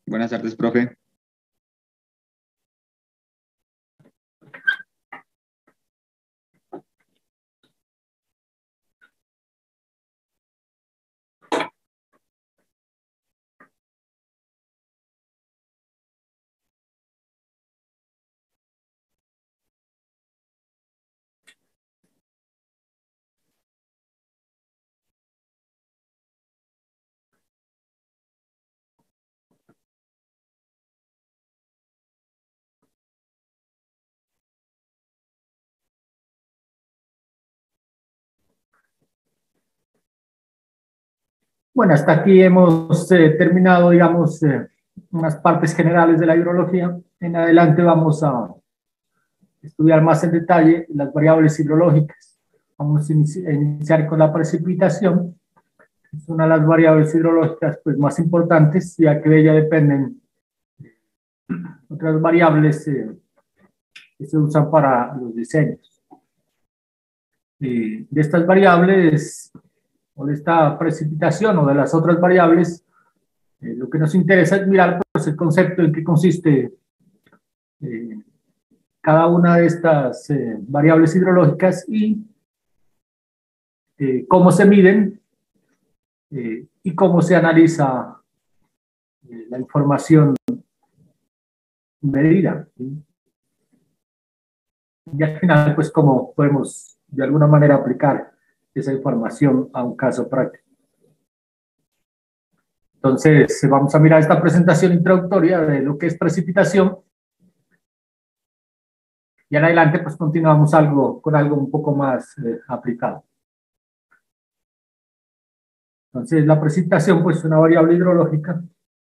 Buenas tardes, profe. Bueno, hasta aquí hemos terminado, digamos, unas partes generales de la hidrología. En adelante vamos a estudiar más en detalle las variables hidrológicas. Vamos a iniciar con la precipitación. Es una de las variables hidrológicas pues, más importantes, ya que de ella dependen otras variables que se usan para los diseños. De estas variables, o de esta precipitación, o de las otras variables, lo que nos interesa es mirar pues, el concepto en qué consiste cada una de estas variables hidrológicas y cómo se miden y cómo se analiza la información medida. ¿Sí? Y al final, pues, cómo podemos de alguna manera aplicar esa información a un caso práctico. Entonces, vamos a mirar esta presentación introductoria de lo que es precipitación. Y en adelante, pues, continuamos con algo un poco más aplicado. Entonces, la precipitación, pues, es una variable hidrológica.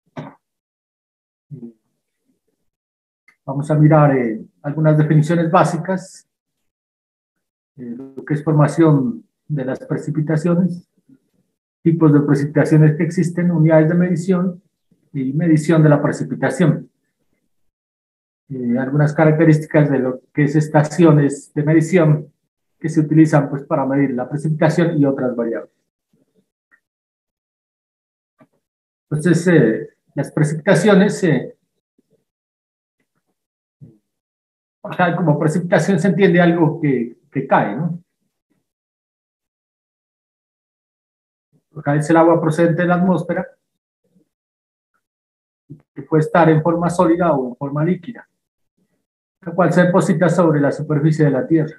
Vamos a mirar algunas definiciones básicas, lo que es formación de las precipitaciones, tipos de precipitaciones que existen, unidades de medición y medición de la precipitación. Algunas características de lo que es estaciones de medición que se utilizan pues, para medir la precipitación y otras variables. Entonces, las precipitaciones, o sea, como precipitación se entiende algo que cae, ¿no? Acá es el agua procedente de la atmósfera, que puede estar en forma sólida o en forma líquida, la cual se deposita sobre la superficie de la Tierra.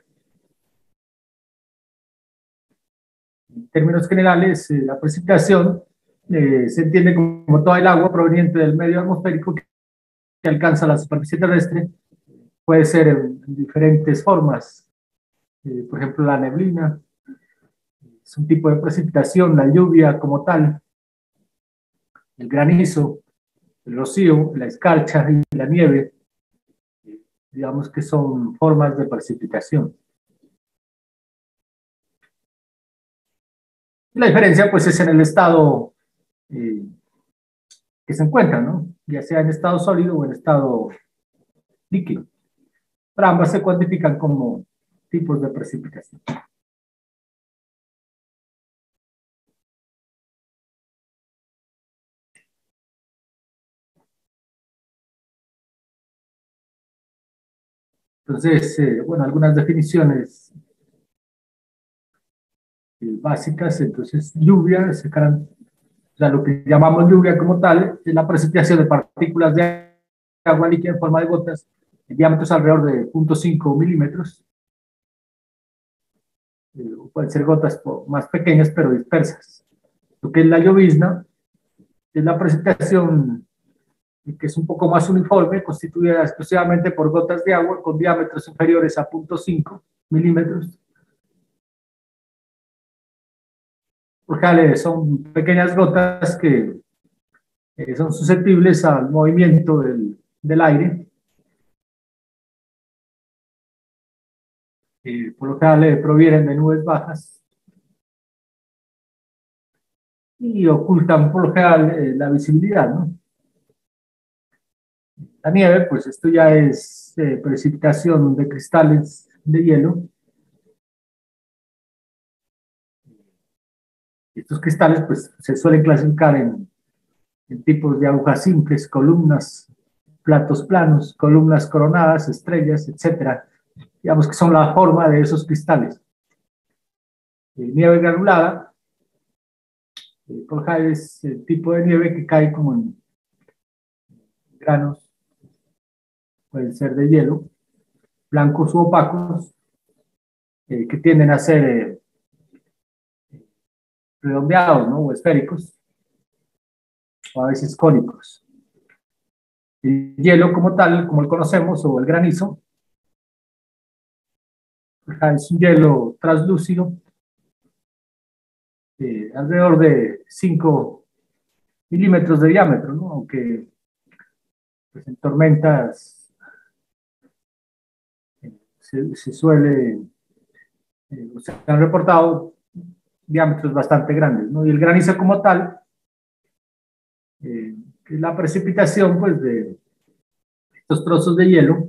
En términos generales, la precipitación se entiende como toda el agua proveniente del medio atmosférico que alcanza la superficie terrestre. Puede ser en diferentes formas, por ejemplo, la neblina, es un tipo de precipitación, la lluvia como tal, el granizo, el rocío, la escarcha y la nieve, digamos que son formas de precipitación. La diferencia pues es en el estado que se encuentra, ¿no? Ya sea en estado sólido o en estado líquido. Pero ambas se cuantifican como tipos de precipitación. Entonces, bueno, algunas definiciones básicas. Entonces, lluvia, o sea, lo que llamamos lluvia como tal, es la precipitación de partículas de agua líquida en forma de gotas, en diámetros alrededor de 0.5 milímetros. Pueden ser gotas más pequeñas, pero dispersas. Lo que es la llovizna es la precipitación que es un poco más uniforme, constituida exclusivamente por gotas de agua con diámetros inferiores a 0.5 milímetros. Porque son pequeñas gotas que son susceptibles al movimiento del aire. Por lo general provienen de nubes bajas y ocultan por lo general la visibilidad, ¿no? La nieve, pues esto ya es precipitación de cristales de hielo. Estos cristales pues se suelen clasificar en en tipos de agujas simples, columnas, platos planos, columnas coronadas, estrellas, etcétera. Digamos que son la forma de esos cristales. Nieve granulada, por ejemplo, es el tipo de nieve que cae como en granos, pueden ser de hielo, blancos u opacos, que tienden a ser redondeados, ¿no? O esféricos, o a veces cónicos. El hielo como tal, como lo conocemos, o el granizo, es un hielo translúcido, alrededor de 5 milímetros de diámetro, ¿no? Aunque pues, en tormentas se suele, se han reportado diámetros bastante grandes, ¿no? Y el granizo como tal, es la precipitación pues, de estos trozos de hielo,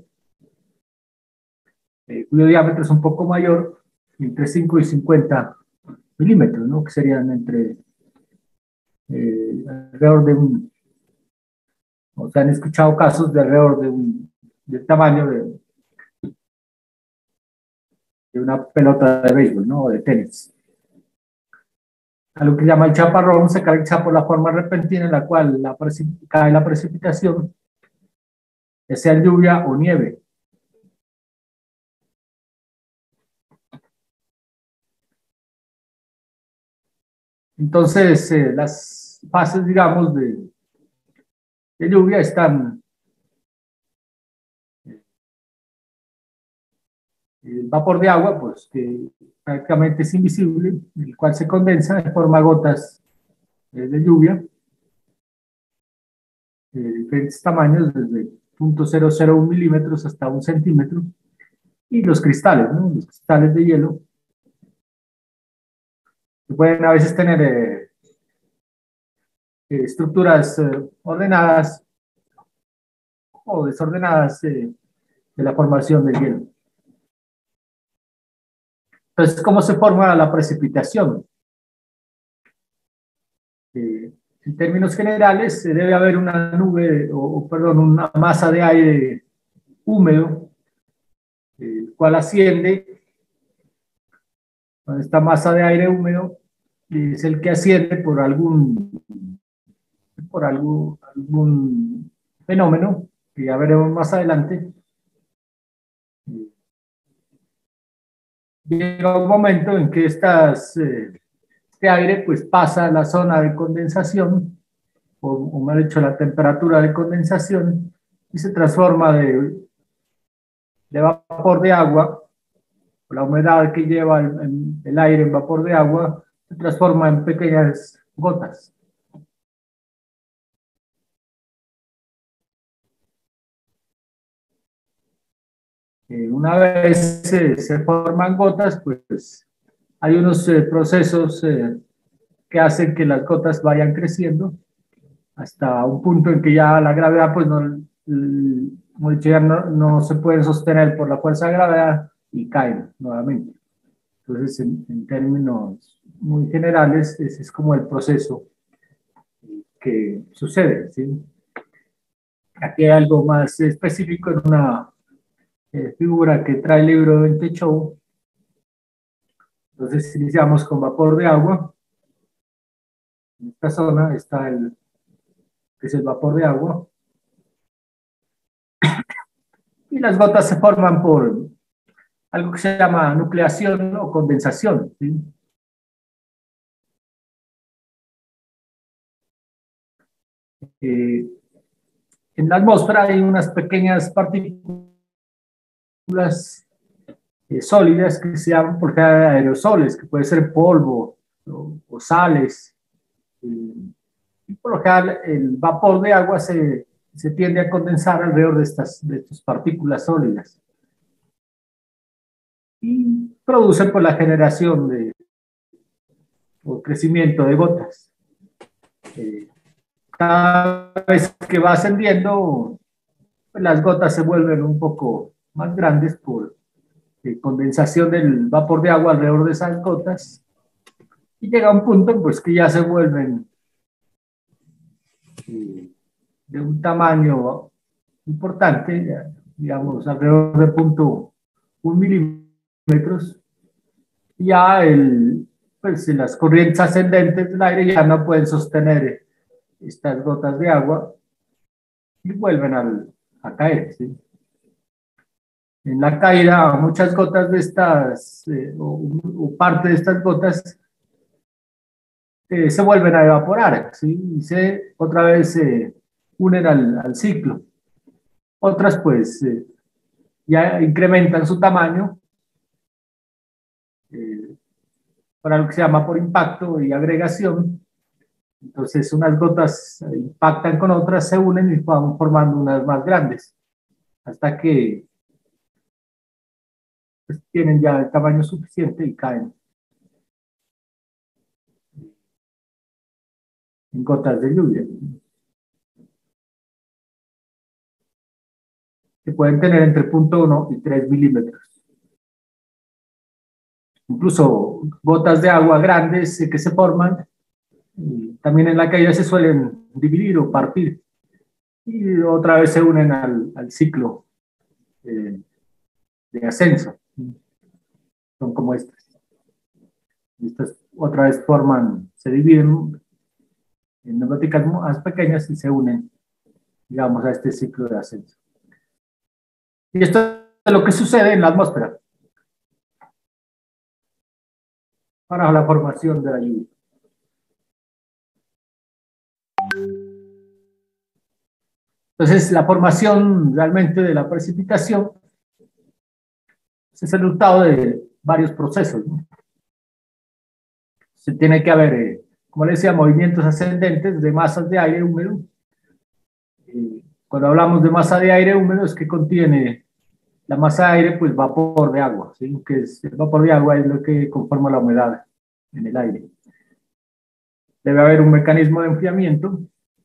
cuyo diámetro es un poco mayor, entre 5 y 50 milímetros, ¿no? Que serían entre alrededor de un, o sea, han escuchado casos de alrededor de un, del tamaño de una pelota de béisbol, ¿no? O de tenis. A lo que llama el chaparrón se caracteriza por la forma repentina en la cual cae la precipitación, ya sea lluvia o nieve. Entonces, las fases, digamos, de lluvia están el vapor de agua, pues que prácticamente es invisible, el cual se condensa en forma de gotas de lluvia, de diferentes tamaños, desde 0.001 milímetros hasta 1 centímetro, y los cristales, ¿no? Los cristales de hielo, que pueden a veces tener estructuras ordenadas o desordenadas de la formación del hielo. Entonces, ¿cómo se forma la precipitación? En términos generales, debe haber una nube, perdón, una masa de aire húmedo, el cual asciende. Esta masa de aire húmedo es el que asciende por algún fenómeno que ya veremos más adelante. Llega un momento en que este aire pues pasa a la zona de condensación, o mejor dicho, la temperatura de condensación, y se transforma de vapor de agua, la humedad que lleva el aire en vapor de agua, se transforma en pequeñas gotas. Una vez se forman gotas, pues hay unos procesos que hacen que las gotas vayan creciendo hasta un punto en que ya la gravedad, pues no, como he dicho, ya no se pueden sostener por la fuerza de gravedad y caen nuevamente. Entonces, en términos muy generales, ese es como el proceso que sucede, ¿sí? Aquí hay algo más específico en una figura que trae el libro de Vente Show. Entonces, iniciamos con vapor de agua. En esta zona está que es el vapor de agua. Y las gotas se forman por algo que se llama nucleación o condensación, ¿sí? En la atmósfera hay unas pequeñas partículas sólidas que se llaman por ejemplo aerosoles, que puede ser polvo o sales. Y por lo general el vapor de agua se tiende a condensar alrededor de estas partículas sólidas y produce por la generación o crecimiento de gotas. Cada vez que va ascendiendo, pues las gotas se vuelven un poco más grandes por condensación del vapor de agua alrededor de esas gotas, y llega a un punto pues que ya se vuelven eh, de un tamaño importante, digamos alrededor de 0,1 milímetros, ya pues, las corrientes ascendentes del aire ya no pueden sostener estas gotas de agua y vuelven a caer. ¿Sí? En la caída, muchas gotas de estas, o parte de estas gotas, se vuelven a evaporar, ¿sí? Y otra vez se unen al ciclo. Otras, pues, ya incrementan su tamaño eh, para lo que se llama por impacto y agregación. Entonces, unas gotas impactan con otras, se unen y van formando unas más grandes, hasta que pues, tienen ya el tamaño suficiente y caen en gotas de lluvia, que pueden tener entre 0,1 y 3 milímetros. Incluso gotas de agua grandes que se forman, también en la caída se suelen dividir o partir y otra vez se unen al ciclo eh, de ascenso. Son como estas. Estas otra vez forman, se dividen en neumáticas más pequeñas y se unen, digamos, a este ciclo de ascenso. Y esto es lo que sucede en la atmósfera para la formación de la lluvia. Entonces, la formación realmente de la precipitación es el resultado de varios procesos, ¿no? Se tiene que haber, como les decía, movimientos ascendentes de masas de aire húmedo. Cuando hablamos de masa de aire húmedo es que contiene la masa de aire, pues vapor de agua, ¿sí? Que es, el vapor de agua es lo que conforma la humedad en el aire. Debe haber un mecanismo de enfriamiento.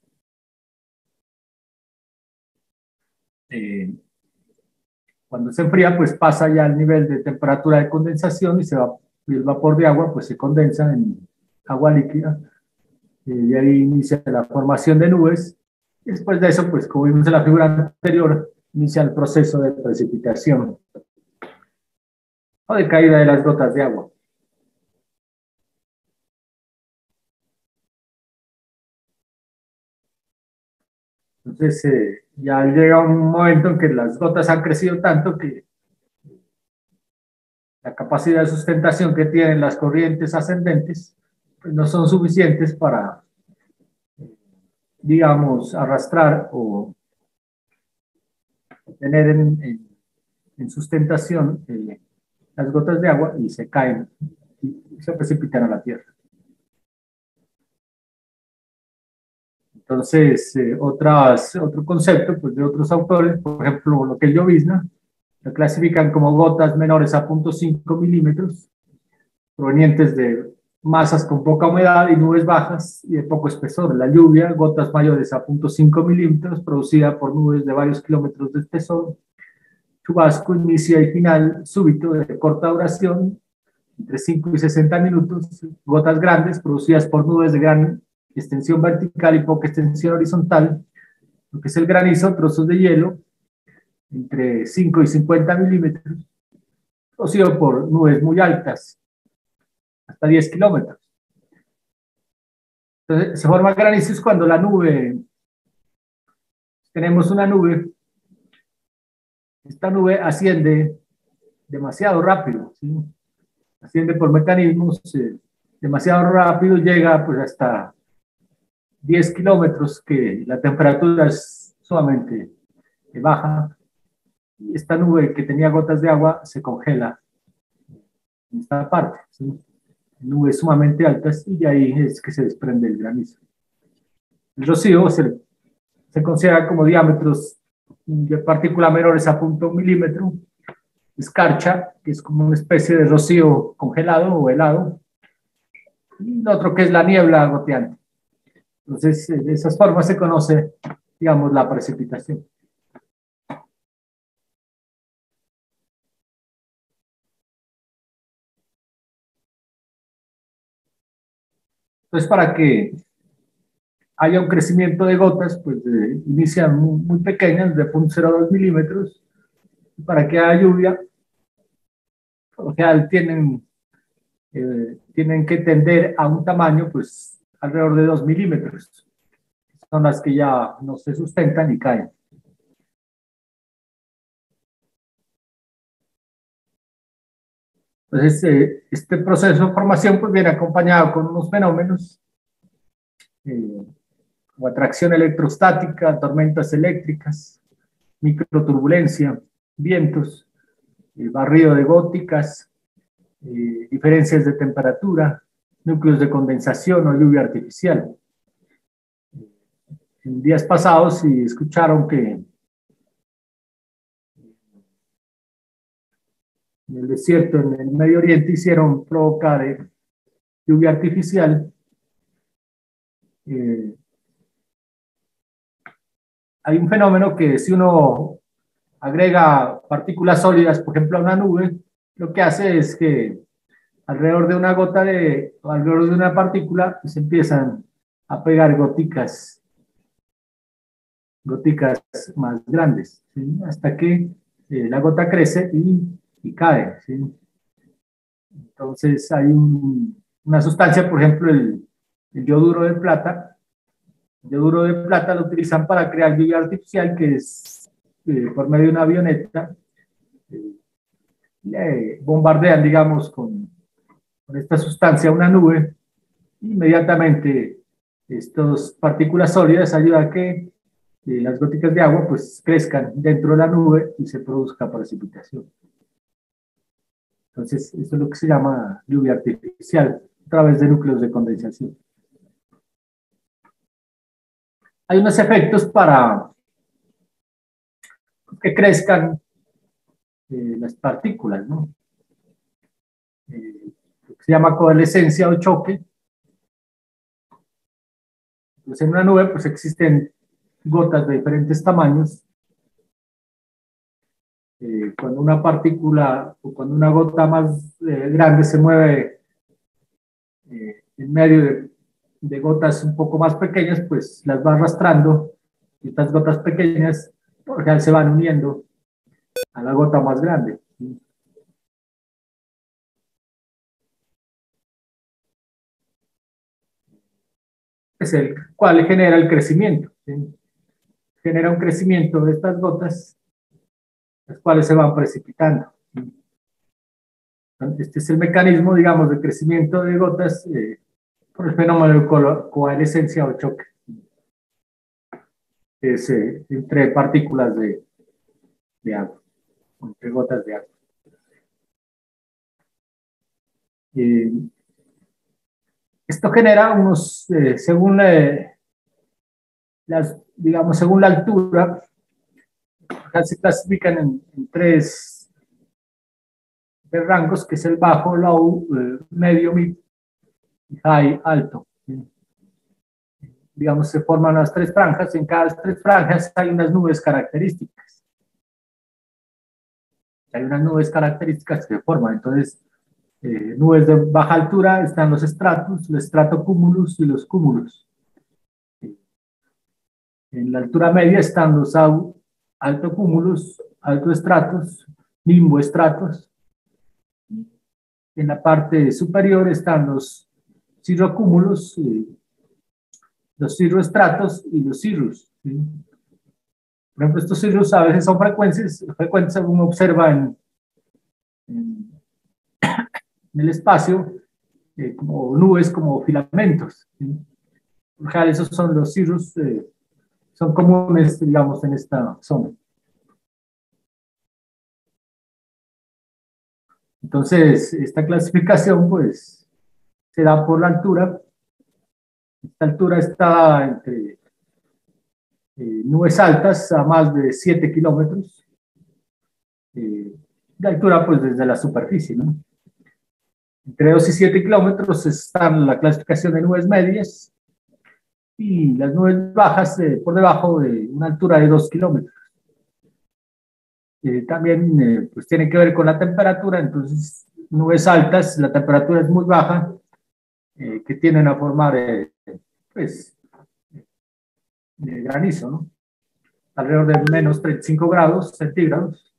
Eh, Cuando se enfría, pues pasa ya al nivel de temperatura de condensación y el vapor de agua pues se condensa en agua líquida. Y ahí inicia la formación de nubes. Después de eso, pues como vimos en la figura anterior, inicia el proceso de precipitación o de caída de las gotas de agua. Entonces, ya llega un momento en que las gotas han crecido tanto que la capacidad de sustentación que tienen las corrientes ascendentes pues no son suficientes para, digamos, arrastrar o tener en sustentación las gotas de agua y se caen y se precipitan a la tierra. Entonces, otro concepto pues, de otros autores, por ejemplo, lo que es llovizna, lo clasifican como gotas menores a 0,5 milímetros, provenientes de masas con poca humedad y nubes bajas y de poco espesor. La lluvia, gotas mayores a 0,5 milímetros, producida por nubes de varios kilómetros de espesor. Chubasco, inicia y final súbito de corta duración, entre 5 y 60 minutos. Gotas grandes, producidas por nubes de gran extensión vertical y poca extensión horizontal. Lo que es el granizo, trozos de hielo, entre 5 y 50 milímetros, producido por nubes muy altas, hasta 10 kilómetros. Entonces, se forma granizo cuando tenemos una nube, esta nube asciende demasiado rápido, ¿sí? Asciende por mecanismos demasiado rápido, llega pues hasta 10 kilómetros, que la temperatura es sumamente baja, y esta nube que tenía gotas de agua se congela en esta parte, ¿sí? Nubes sumamente altas, y de ahí es que se desprende el granizo. El rocío se considera como diámetros de partícula menores a 0,1 milímetro, escarcha, que es como una especie de rocío congelado o helado, y lo otro que es la niebla goteante. Entonces, de esas formas se conoce, digamos, la precipitación. Entonces, para que haya un crecimiento de gotas, pues inician muy pequeñas, de 0,02 milímetros, para que haya lluvia, por lo general tienen que tender a un tamaño, pues, alrededor de 2 milímetros. Son las que ya no se sustentan y caen. Entonces, este proceso de formación pues, viene acompañado con unos fenómenos como atracción electrostática, tormentas eléctricas, microturbulencia, vientos, barrido de góticas, diferencias de temperatura, núcleos de condensación o lluvia artificial. En días pasados, si escucharon que en el desierto, en el Medio Oriente, hicieron provocar lluvia artificial. Hay un fenómeno que si uno agrega partículas sólidas, por ejemplo, a una nube, lo que hace es que alrededor de una gota alrededor de una partícula, se empiezan a pegar goticas más grandes, ¿sí? Hasta que la gota crece y cae, ¿sí? Entonces hay una sustancia, por ejemplo, el yoduro de plata. El yoduro de plata lo utilizan para crear lluvia artificial, que es por medio de una avioneta, bombardean, digamos, con esta sustancia una nube. Inmediatamente estas partículas sólidas ayudan a que las goticas de agua pues crezcan dentro de la nube y se produzca precipitación. Entonces, esto es lo que se llama lluvia artificial a través de núcleos de condensación. Hay unos efectos para que crezcan las partículas, ¿no? Lo que se llama coalescencia o choque. Entonces, en una nube pues existen gotas de diferentes tamaños. Cuando una partícula o cuando una gota más grande se mueve en medio de gotas un poco más pequeñas, pues las va arrastrando y estas gotas pequeñas por lo general se van uniendo a la gota más grande. Es el cual genera el crecimiento. ¿Sí? Genera un crecimiento de estas gotas, las cuales se van precipitando. ¿Sí? Este es el mecanismo, digamos, de crecimiento de gotas por el fenómeno de coalescencia o choque. Es entre partículas de agua, entre gotas de agua. Esto genera unos, según digamos, según la altura, se clasifican en tres rangos, que es el bajo, low, medio, mid, y high, alto. Digamos, se forman las tres franjas, y en cada tres franjas hay unas nubes características. Hay unas nubes características que se forman, entonces, nubes de baja altura están los estratos, el estratocumulus y los cúmulos. En la altura media están los altocúmulos, altoestratos, nimboestratos. En la parte superior están los cirrocúmulos, los cirroestratos y los cirrus. ¿Sí? Por ejemplo, estos cirrus a veces son frecuentes según observa en el espacio, como nubes, como filamentos. ¿Sí? Por ejemplo, esos son los cirrus, son comunes, digamos, en esta zona. Entonces, esta clasificación, pues, se da por la altura. Esta altura está entre nubes altas a más de 7 kilómetros de altura, pues, desde la superficie, ¿no? Entre 2 y 7 kilómetros están la clasificación de nubes medias y las nubes bajas por debajo de una altura de 2 kilómetros. También pues tiene que ver con la temperatura, entonces nubes altas, la temperatura es muy baja, que tienden a formar pues, granizo, ¿no? Alrededor de menos 35 grados centígrados.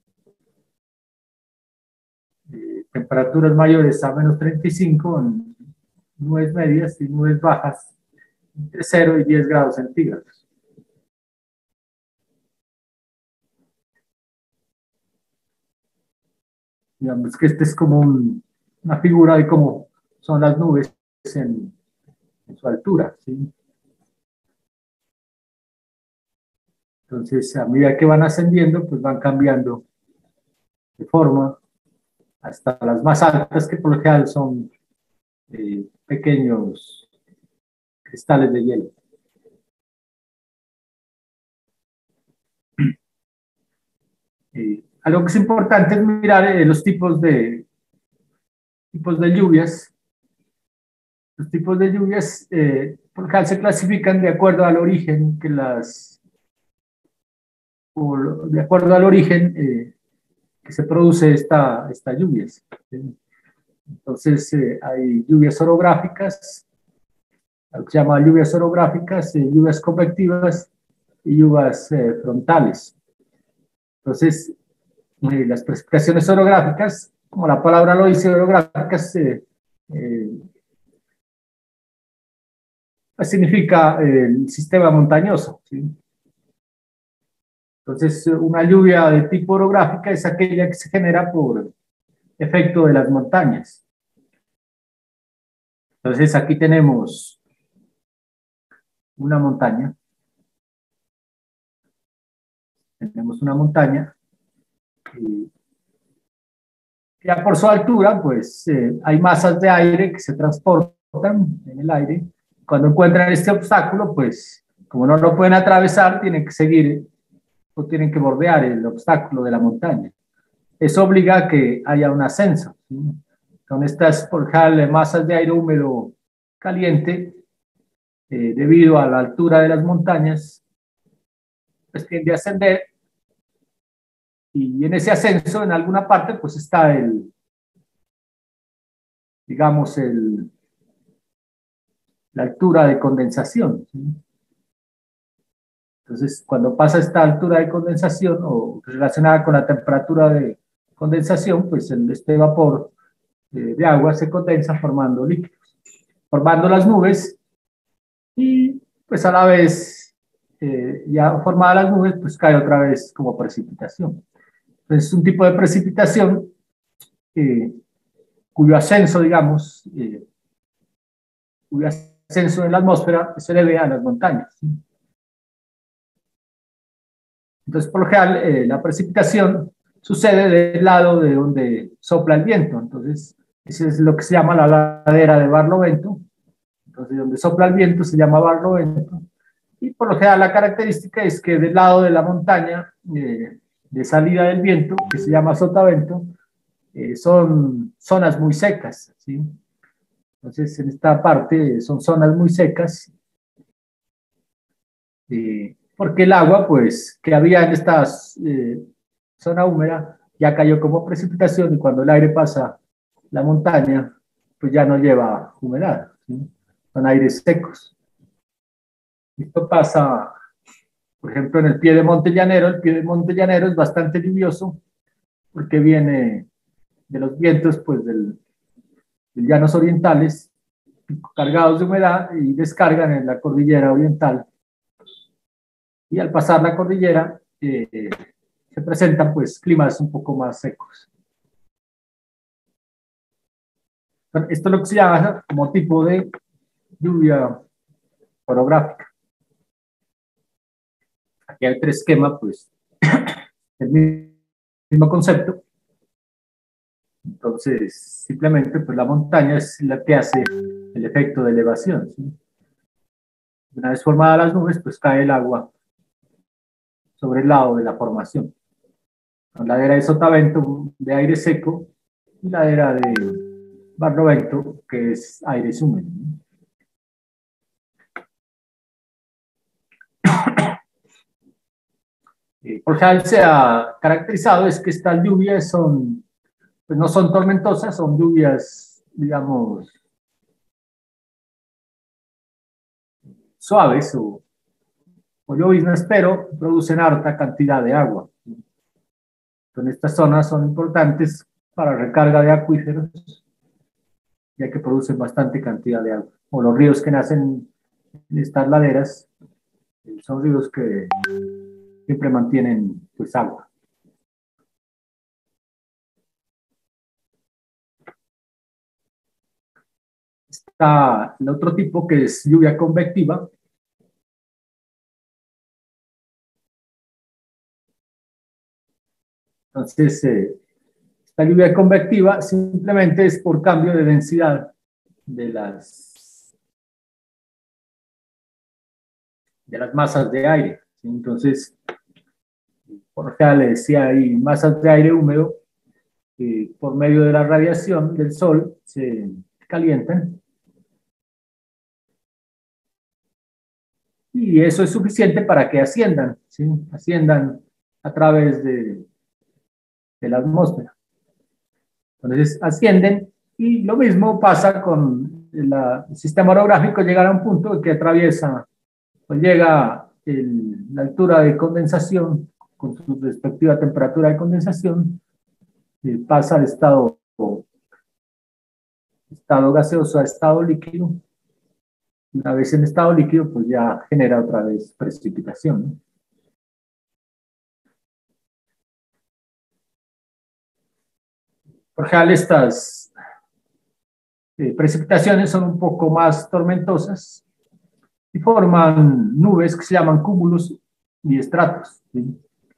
Temperaturas mayores a menos 35 en nubes medias y nubes bajas entre 0 y 10 grados centígrados. Digamos que este es como una figura de cómo son las nubes en su altura, ¿sí? Entonces, a medida que van ascendiendo, pues van cambiando de forma hasta las más altas, que por lo general son pequeños cristales de hielo. Algo que es importante es mirar los tipos de lluvias. Los tipos de lluvias por lo general se clasifican de acuerdo al origen de acuerdo al origen que se produce estas lluvias. Entonces, hay lluvias orográficas, lo que se llama lluvias orográficas, lluvias convectivas y lluvias frontales. Entonces, las precipitaciones orográficas, como la palabra lo dice, orográficas, significa el sistema montañoso, ¿sí? Entonces, una lluvia de tipo orográfica es aquella que se genera por efecto de las montañas. Entonces, aquí tenemos una montaña. Tenemos una montaña. Ya por su altura, pues hay masas de aire que se transportan en el aire. Cuando encuentran este obstáculo, pues como no lo pueden atravesar, tienen que seguir o tienen que bordear el obstáculo de la montaña. Eso obliga a que haya un ascenso, ¿sí? Con estas por ejemplo, masas de aire húmedo caliente, debido a la altura de las montañas, pues tiende a ascender, y en ese ascenso, en alguna parte, pues está digamos, la altura de condensación, ¿sí? Entonces, cuando pasa esta altura de condensación o relacionada con la temperatura de condensación, pues este vapor de agua se condensa formando líquidos, formando las nubes, y pues a la vez, ya formadas las nubes, pues cae otra vez como precipitación. Entonces, es un tipo de precipitación cuyo ascenso, digamos, cuyo ascenso en la atmósfera se debe a las montañas, ¿sí? Entonces, por lo general, la precipitación sucede del lado de donde sopla el viento. Entonces, eso es lo que se llama la ladera de Barlovento. Entonces, donde sopla el viento se llama Barlovento. Y por lo general, la característica es que del lado de la montaña, de salida del viento, que se llama sotavento, son zonas muy secas, ¿sí? Entonces, en esta parte son zonas muy secas, porque el agua, pues, que había en esta zona húmeda, ya cayó como precipitación, y cuando el aire pasa la montaña, pues ya no lleva humedad, ¿sí? Son aires secos. Esto pasa, por ejemplo, en el pie de Monte Llanero. El pie de Monte Llanero es bastante lluvioso, porque viene de los vientos, pues, del llanos orientales, cargados de humedad, y descargan en la cordillera oriental. Y al pasar la cordillera, se presentan pues climas un poco más secos. Esto es lo que se llama como tipo de lluvia orográfica. Aquí hay otro esquema, pues, el mismo concepto. Entonces, simplemente, pues la montaña es la que hace el efecto de elevación, ¿sí? Una vez formadas las nubes, pues cae el agua sobre el lado de la formación. La ladera de sotavento, de aire seco, y la ladera de barlovento, que es aire húmedo, ¿no? Por general se ha caracterizado es que estas lluvias pues no son tormentosas, son lluvias, digamos, suaves, o o lloviznas, pero producen harta cantidad de agua. Entonces, estas zonas son importantes para recarga de acuíferos, ya que producen bastante cantidad de agua. O los ríos que nacen en estas laderas son ríos que siempre mantienen pues agua. Está el otro tipo, que es lluvia convectiva. Entonces, esta lluvia convectiva simplemente es por cambio de densidad de las masas de aire, ¿sí? Entonces, por ejemplo, si hay masas de aire húmedo, por medio de la radiación del sol se calientan, y eso es suficiente para que asciendan, ¿sí? Asciendan a través de la atmósfera. Entonces ascienden, y lo mismo pasa con el sistema orográfico. Llegar a un punto que atraviesa, pues llega la altura de condensación con su respectiva temperatura de condensación, pasa de estado gaseoso a estado líquido. Una vez en estado líquido, pues ya genera otra vez precipitación, ¿no? Por ejemplo, estas precipitaciones son un poco más tormentosas y forman nubes que se llaman cúmulos y estratos, ¿sí?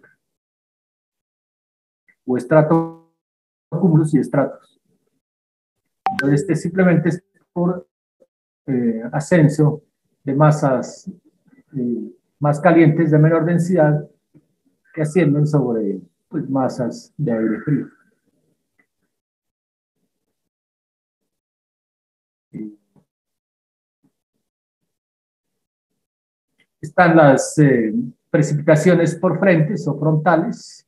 O estratocúmulos y estratos. Entonces, este simplemente es por ascenso de masas más calientes de menor densidad que ascienden sobre pues, masas de aire frío. Están las precipitaciones por frentes o frontales.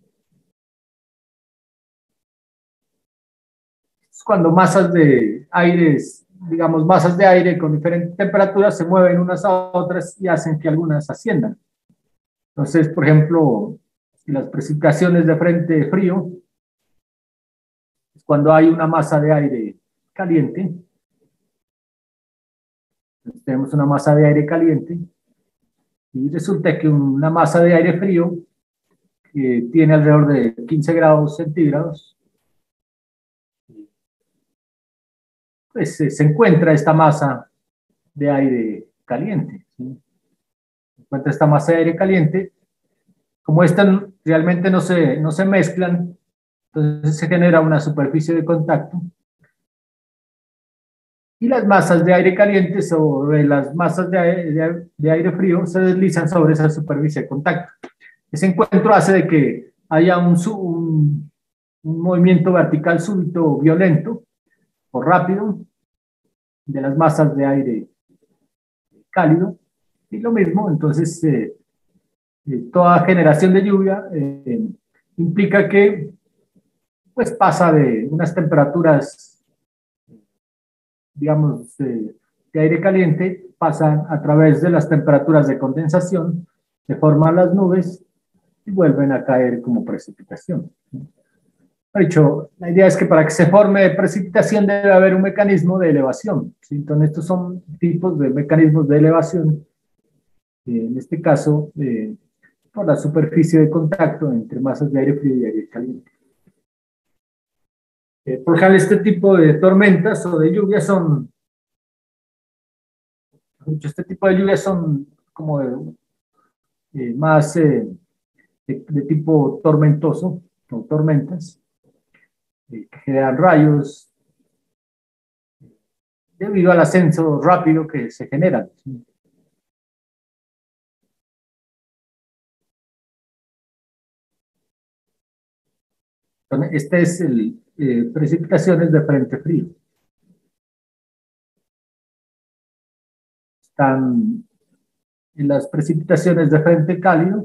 Es cuando masas de aire, digamos, masas de aire con diferentes temperaturas se mueven unas a otras y hacen que algunas asciendan. Entonces, por ejemplo, las precipitaciones de frente frío es cuando hay una masa de aire caliente. Entonces, tenemos una masa de aire caliente y resulta que una masa de aire frío que tiene alrededor de 15 grados centígrados, pues se encuentra esta masa de aire caliente, ¿sí? Se encuentra esta masa de aire caliente. Como estas realmente no se mezclan, entonces se genera una superficie de contacto, y las masas de aire caliente sobre las masas de aire frío se deslizan sobre esa superficie de contacto. Ese encuentro hace de que haya un movimiento vertical súbito violento o rápido de las masas de aire cálido, y lo mismo, entonces toda generación de lluvia implica que pues pasa de unas temperaturas, digamos, de aire caliente, pasan a través de las temperaturas de condensación, se forman las nubes y vuelven a caer como precipitación. De hecho, la idea es que para que se forme precipitación debe haber un mecanismo de elevación, ¿sí? Entonces, estos son tipos de mecanismos de elevación, en este caso, por la superficie de contacto entre masas de aire frío y aire caliente. Por ejemplo, este tipo de tormentas o de lluvias son, este tipo de lluvias son como más de tipo tormentoso o tormentas, que generan rayos debido al ascenso rápido que se generan, ¿sí? Entonces, este es el precipitaciones de frente frío. Están en las precipitaciones de frente cálido,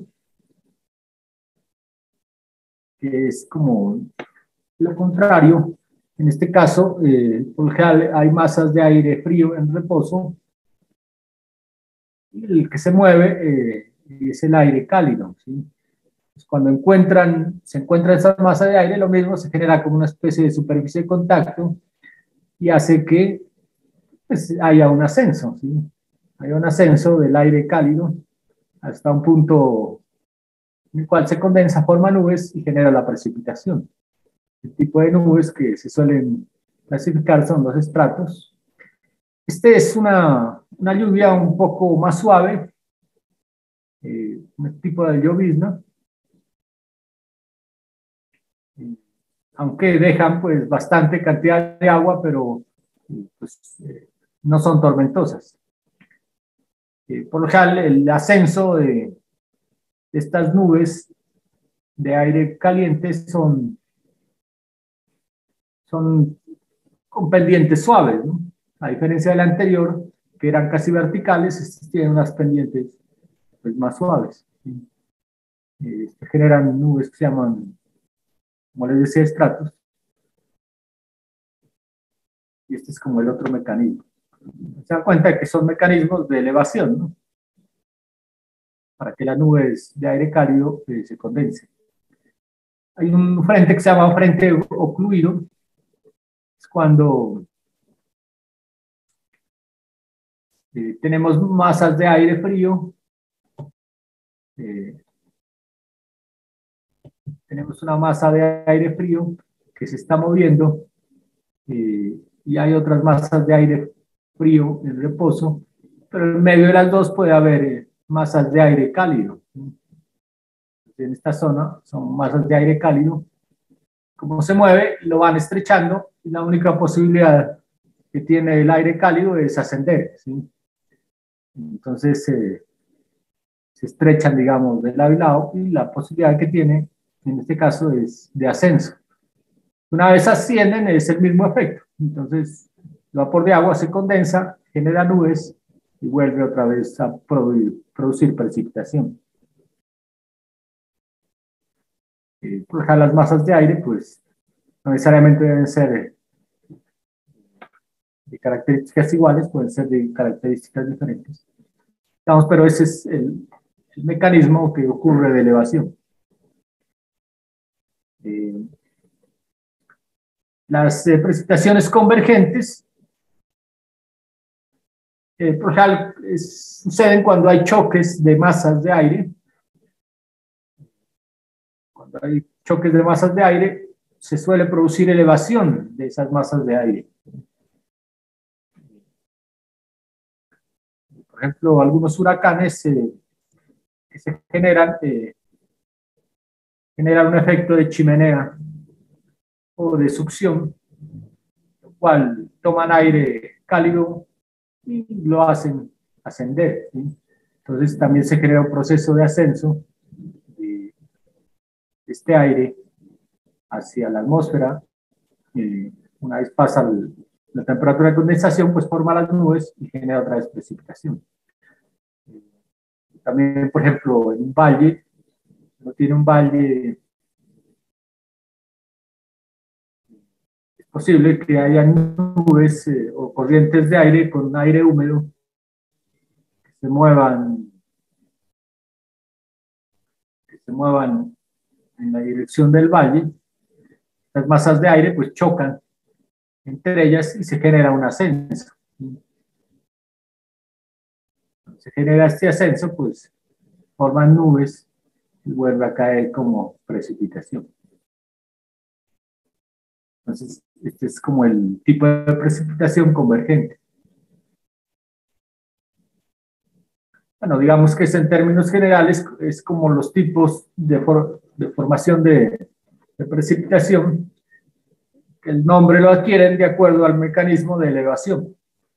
que es como lo contrario. En este caso, por ejemplo, hay masas de aire frío en reposo, y el que se mueve y es el aire cálido, ¿sí? Pues cuando se encuentra esa masa de aire, lo mismo se genera como una especie de superficie de contacto y hace que pues, haya un ascenso, ¿sí? Hay un ascenso del aire cálido hasta un punto en el cual se condensa, forma nubes y genera la precipitación. El tipo de nubes que se suelen clasificar son los estratos. Este es una lluvia un poco más suave, un tipo de llovizna, aunque dejan pues bastante cantidad de agua, pero pues, no son tormentosas. Por lo general, el ascenso de estas nubes de aire caliente son con pendientes suaves, ¿no? A diferencia del anterior, que eran casi verticales, estos tienen unas pendientes pues, más suaves. ¿Sí? Generan nubes que se llaman, como les decía, estratos. Y este es como el otro mecanismo. Se dan cuenta de que son mecanismos de elevación, ¿no? Para que las nubes de aire cálido se condensen. Hay un frente que se llama frente ocluido, es cuando tenemos masas de aire frío, eh, tenemos una masa de aire frío que se está moviendo y hay otras masas de aire frío en reposo, pero en medio de las dos puede haber masas de aire cálido. En esta zona son masas de aire cálido. Como se mueve, lo van estrechando y la única posibilidad que tiene el aire cálido es ascender, ¿sí? Entonces se estrechan, digamos, de lado y lado y la posibilidad que tiene en este caso es de ascenso. Una vez ascienden es el mismo efecto. Entonces el vapor de agua se condensa, genera nubes y vuelve otra vez a producir precipitación. Por ejemplo, las masas de aire, pues no necesariamente deben ser de características iguales, pueden ser de características diferentes. Digamos, pero ese es el mecanismo que ocurre de elevación. Las precipitaciones convergentes, por ejemplo, suceden cuando hay choques de masas de aire. Cuando hay choques de masas de aire, se suele producir elevación de esas masas de aire. Por ejemplo, algunos huracanes que se generan un efecto de chimenea o de succión, lo cual toman aire cálido y lo hacen ascender, ¿sí? Entonces también se genera un proceso de ascenso de este aire hacia la atmósfera. Una vez pasa la temperatura de condensación, pues forma las nubes y genera otra vez precipitación. También, por ejemplo, en un valle, uno tiene un valle, es posible que haya nubes o corrientes de aire con aire húmedo que se muevan en la dirección del valle. Las masas de aire pues chocan entre ellas y se genera un ascenso. Se genera este ascenso, pues forman nubes y vuelve a caer como precipitación. Entonces, este es como el tipo de precipitación convergente. Bueno, digamos que es en términos generales, es como los tipos de formación de precipitación, que el nombre lo adquieren de acuerdo al mecanismo de elevación.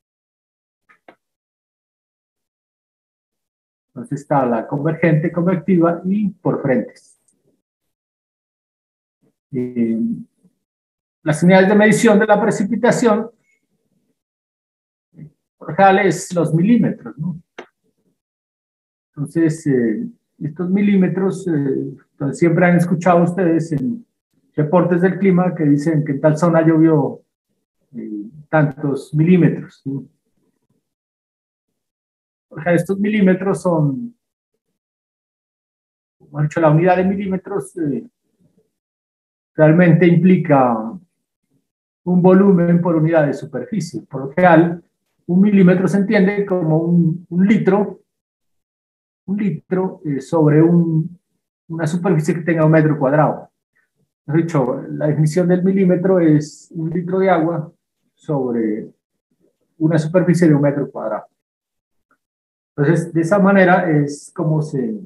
Entonces está la convergente, convectiva y por frentes. Las unidades de medición de la precipitación, por ejemplo, es los milímetros, ¿no? Entonces, estos milímetros, siempre han escuchado ustedes en reportes del clima que dicen que en tal zona llovió tantos milímetros, ¿sí? O sea, estos milímetros son hemos dicho, la unidad de milímetros realmente implica un volumen por unidad de superficie. Por lo general, un milímetro se entiende como un litro sobre una superficie que tenga 1 metro cuadrado. De hecho, la definición del milímetro es un litro de agua sobre una superficie de 1 metro cuadrado. Entonces, de esa manera es como se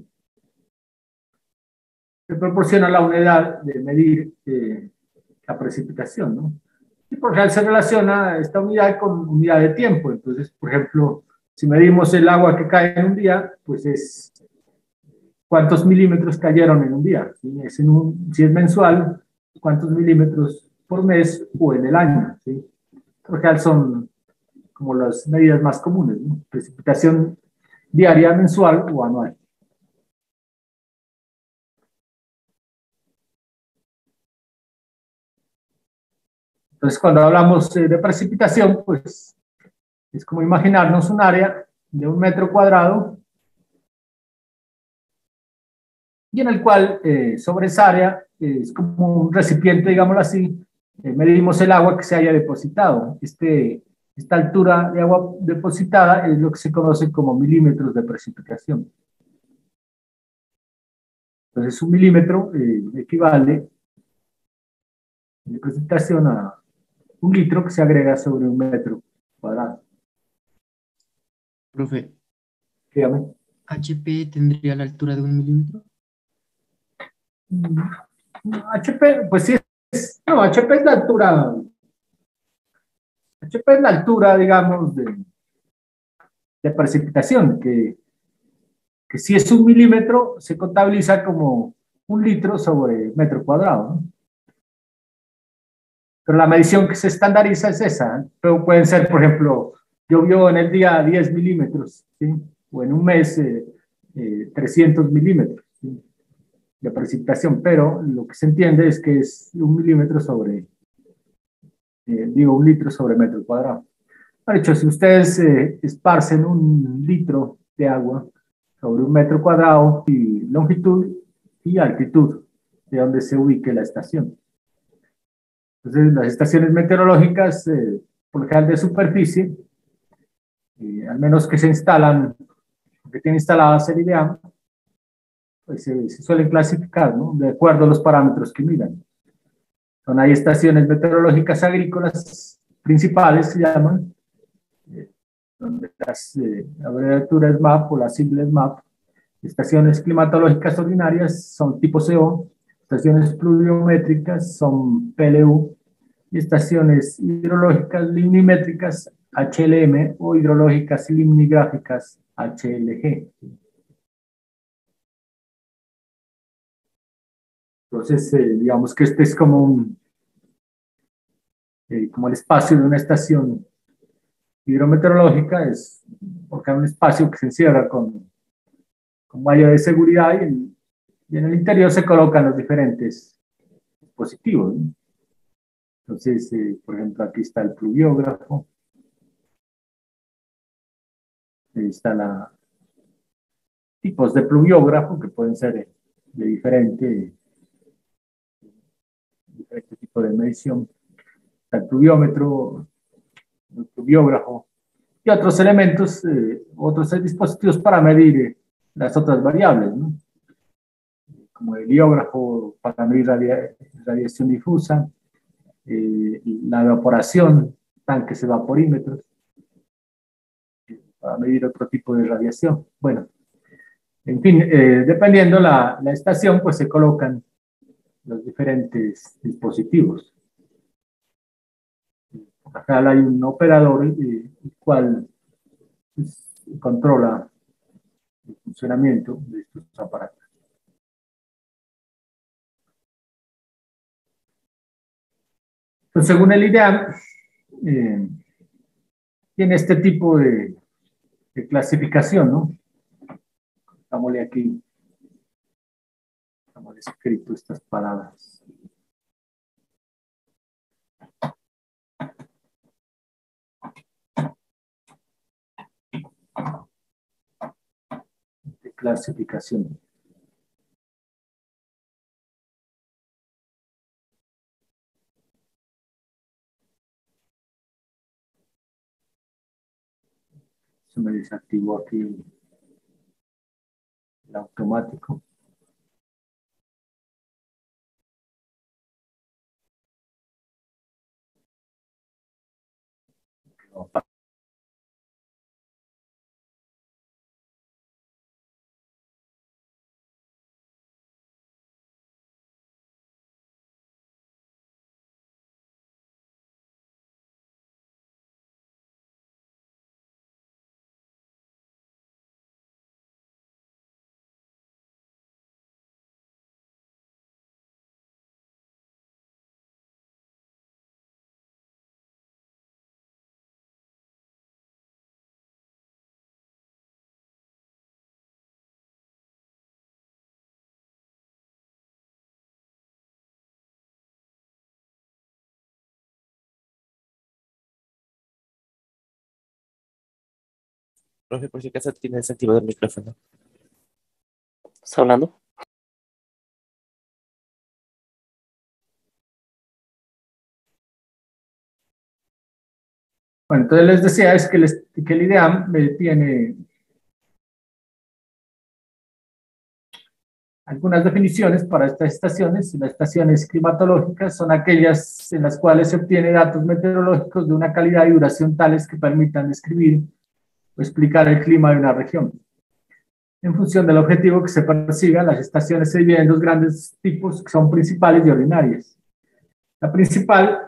proporciona la unidad de medir la precipitación, ¿no? Y por ejemplo se relaciona esta unidad con unidad de tiempo. Entonces, por ejemplo, si medimos el agua que cae en un día, pues es cuántos milímetros cayeron en un día. Si es mensual, cuántos milímetros por mes o en el año. ¿Sí? Por lo general son como las medidas más comunes, ¿no? Precipitación diaria, mensual o anual. Entonces, cuando hablamos de precipitación, pues es como imaginarnos un área de 1 metro cuadrado y en el cual sobre esa área es como un recipiente, digámoslo así, medimos el agua que se haya depositado. Esta altura de agua depositada es lo que se conoce como milímetros de precipitación. Entonces, un milímetro equivale de precipitación a un litro que se agrega sobre 1 metro cuadrado. Profe, Dígame. ¿HP tendría la altura de 1 milímetro? HP, pues sí, no, HP es la altura, HP es la altura, digamos, de precipitación, que si es 1 milímetro, se contabiliza como un litro sobre metro cuadrado, ¿no? Pero la medición que se estandariza es esa, ¿eh? Pero pueden ser, por ejemplo, llovió en el día 10 milímetros, ¿sí? O en un mes 300 milímetros, ¿sí? De precipitación, pero lo que se entiende es que es 1 milímetro sobre, digo, un litro sobre metro cuadrado. De hecho, si ustedes esparcen un litro de agua sobre 1 metro cuadrado y longitud y altitud de donde se ubique la estación. Entonces, las estaciones meteorológicas, por lo general de superficie, al menos que se instalan, que tienen instaladas el IDEAM, pues se suelen clasificar, ¿no? De acuerdo a los parámetros que midan. Hay estaciones meteorológicas agrícolas principales, se llaman, donde las abreviaturas MAP o las siglas MAP. Estaciones climatológicas ordinarias son tipo CO, estaciones pluviométricas son PLU, y estaciones hidrológicas limnimétricas HLM o hidrológicas limnigráficas HLG. Entonces, digamos que este es como el espacio de una estación hidrometeorológica, es porque hay un espacio que se encierra con malla de seguridad y en el interior se colocan los diferentes dispositivos, ¿no? Entonces, por ejemplo, aquí está el pluviógrafo, está la tipos de pluviógrafo que pueden ser de diferente tipo de medición, está el pluviómetro, el pluviógrafo y otros elementos, otros dispositivos para medir las otras variables, ¿no? Como el heliógrafo para medir radiación difusa, la evaporación, tanques evaporímetros, para medir otro tipo de radiación. Bueno, en fin, dependiendo la estación, pues se colocan los diferentes dispositivos. Acá hay un operador el cual pues, controla el funcionamiento de estos aparatos. Entonces, según el IDEAM, tiene este tipo de clasificación, ¿no? Dámosle aquí, hemos escrito estas palabras. De clasificación. Se me desactivó aquí el automático. Profe, por si acaso tiene desactivado el micrófono. ¿Estás hablando? Bueno, entonces les decía es que el IDEAM tiene algunas definiciones para estas estaciones. Las estaciones climatológicas son aquellas en las cuales se obtiene datos meteorológicos de una calidad y duración tales que permitan describir o explicar el clima de una región. En función del objetivo que se persiga, las estaciones se dividen en dos grandes tipos que son principales y ordinarias. La principal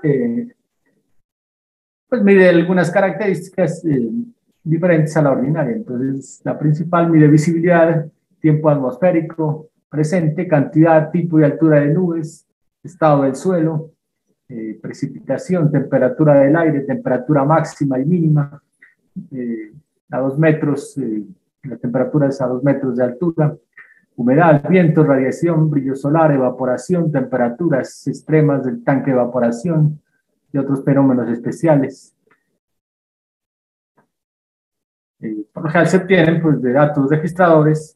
pues mide algunas características diferentes a la ordinaria. Entonces, la principal mide visibilidad, tiempo atmosférico, presente, cantidad, tipo y altura de nubes, estado del suelo, precipitación, temperatura del aire, temperatura máxima y mínima, a 2 metros, la temperatura es a 2 metros de altura, humedad, viento, radiación, brillo solar, evaporación, temperaturas extremas del tanque de evaporación y otros fenómenos especiales. Por lo general se obtienen pues, de datos registradores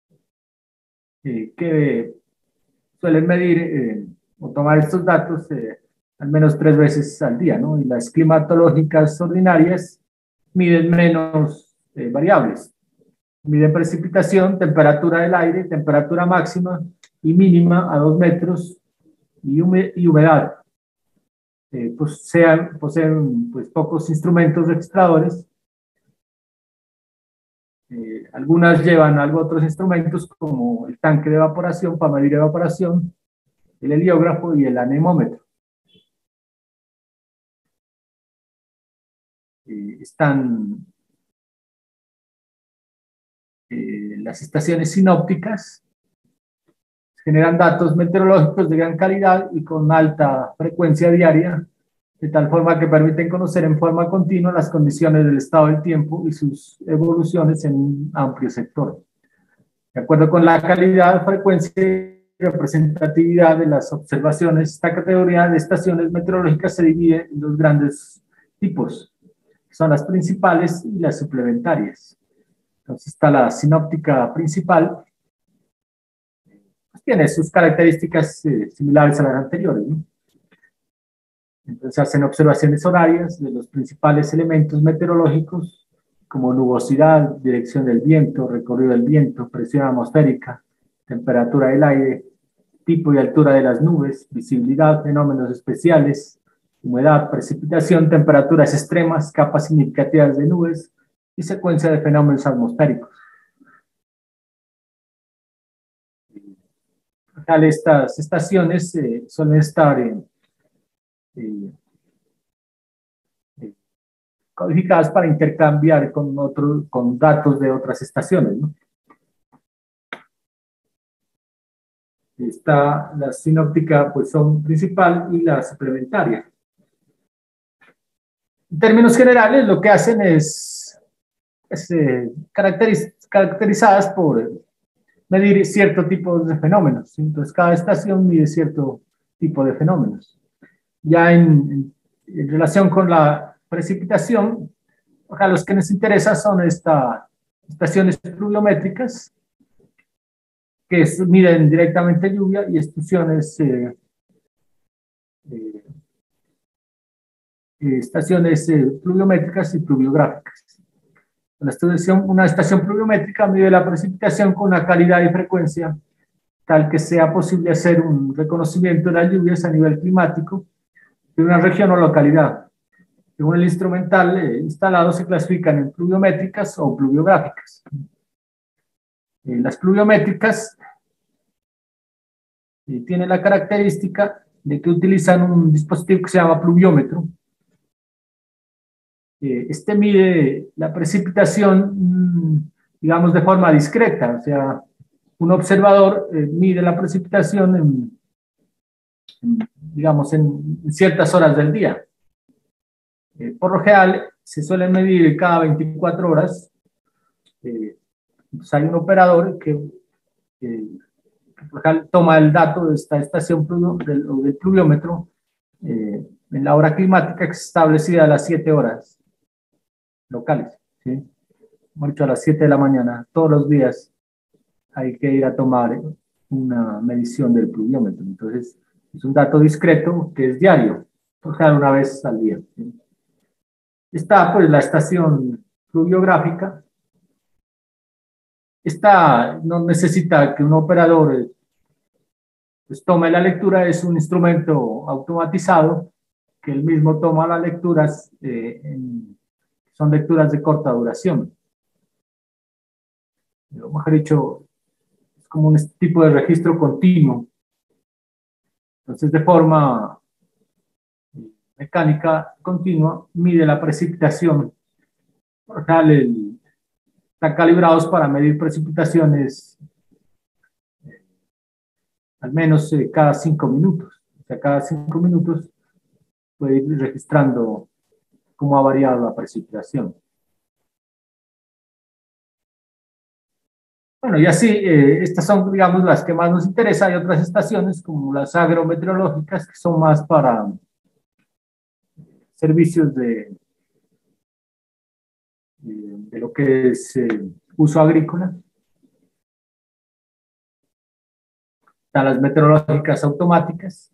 que suelen medir o tomar estos datos al menos 3 veces al día, ¿no? Y las climatológicas ordinarias miden menos variables. Miden precipitación, temperatura del aire, temperatura máxima y mínima a 2 metros y humedad. Poseen pues, pocos instrumentos registradores. Algunas llevan algo otros instrumentos como el tanque de evaporación para medir evaporación, el heliógrafo y el anemómetro. Están las estaciones sinópticas, generan datos meteorológicos de gran calidad y con alta frecuencia diaria, de tal forma que permiten conocer en forma continua las condiciones del estado del tiempo y sus evoluciones en un amplio sector. De acuerdo con la calidad, frecuencia y representatividad de las observaciones, esta categoría de estaciones meteorológicas se divide en dos grandes tipos, que son las principales y las suplementarias. Entonces está la sinóptica principal, pues tiene sus características similares a las anteriores, ¿no? Entonces hacen observaciones horarias de los principales elementos meteorológicos como nubosidad, dirección del viento, recorrido del viento, presión atmosférica, temperatura del aire, tipo y altura de las nubes, visibilidad, fenómenos especiales, humedad, precipitación, temperaturas extremas, capas significativas de nubes y secuencia de fenómenos atmosféricos. Estas estaciones suelen estar codificadas para intercambiar con datos de otras estaciones, ¿no? La sinóptica pues son principal y la suplementaria. En términos generales, lo que hacen es caracterizadas por medir cierto tipo de fenómenos. Entonces, cada estación mide cierto tipo de fenómenos. Ya en relación con la precipitación, a los que nos interesa son estas estaciones pluviométricas, que miden directamente lluvia, y estaciones pluviométricas y pluviográficas. Una estación pluviométrica mide la precipitación con una calidad y frecuencia tal que sea posible hacer un reconocimiento de las lluvias a nivel climático de una región o localidad. Según el instrumental instalado, se clasifican en pluviométricas o pluviográficas. Las pluviométricas tienen la característica de que utilizan un dispositivo que se llama pluviómetro. Este mide la precipitación, digamos, de forma discreta, o sea, un observador mide la precipitación digamos, en ciertas horas del día. Por lo general, se suelen medir cada 24 horas. Pues hay un operador que toma el dato de esta estación del pluviómetro en la hora climática que es establecida a las 7 horas locales, ¿sí? Mucho a las 7 de la mañana, todos los días hay que ir a tomar una medición del pluviómetro. Entonces, es un dato discreto que es diario, por cada una vez al día, ¿sí? Está pues la estación pluviográfica. Esta no necesita que un operador pues tome la lectura, es un instrumento automatizado que él mismo toma las lecturas, son lecturas de corta duración. O mejor dicho, es como un tipo de registro continuo. Entonces, de forma mecánica continua, mide la precipitación. Por tal, están calibrados para medir precipitaciones al menos cada 5 minutos. O sea, cada 5 minutos puede ir registrando cómo ha variado la precipitación. Bueno, y así, estas son, digamos, las que más nos interesan. Hay otras estaciones, como las agrometeorológicas, que son más para servicios de lo que es uso agrícola. Están las meteorológicas automáticas.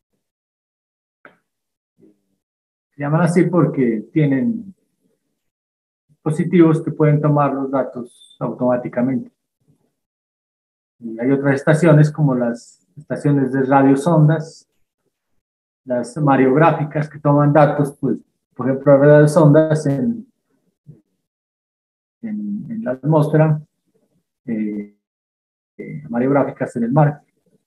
Se llaman así porque tienen dispositivos que pueden tomar los datos automáticamente. Y hay otras estaciones como las estaciones de radiosondas, las mareográficas que toman datos, pues, por ejemplo, radiosondas en la atmósfera, mareográficas en el mar.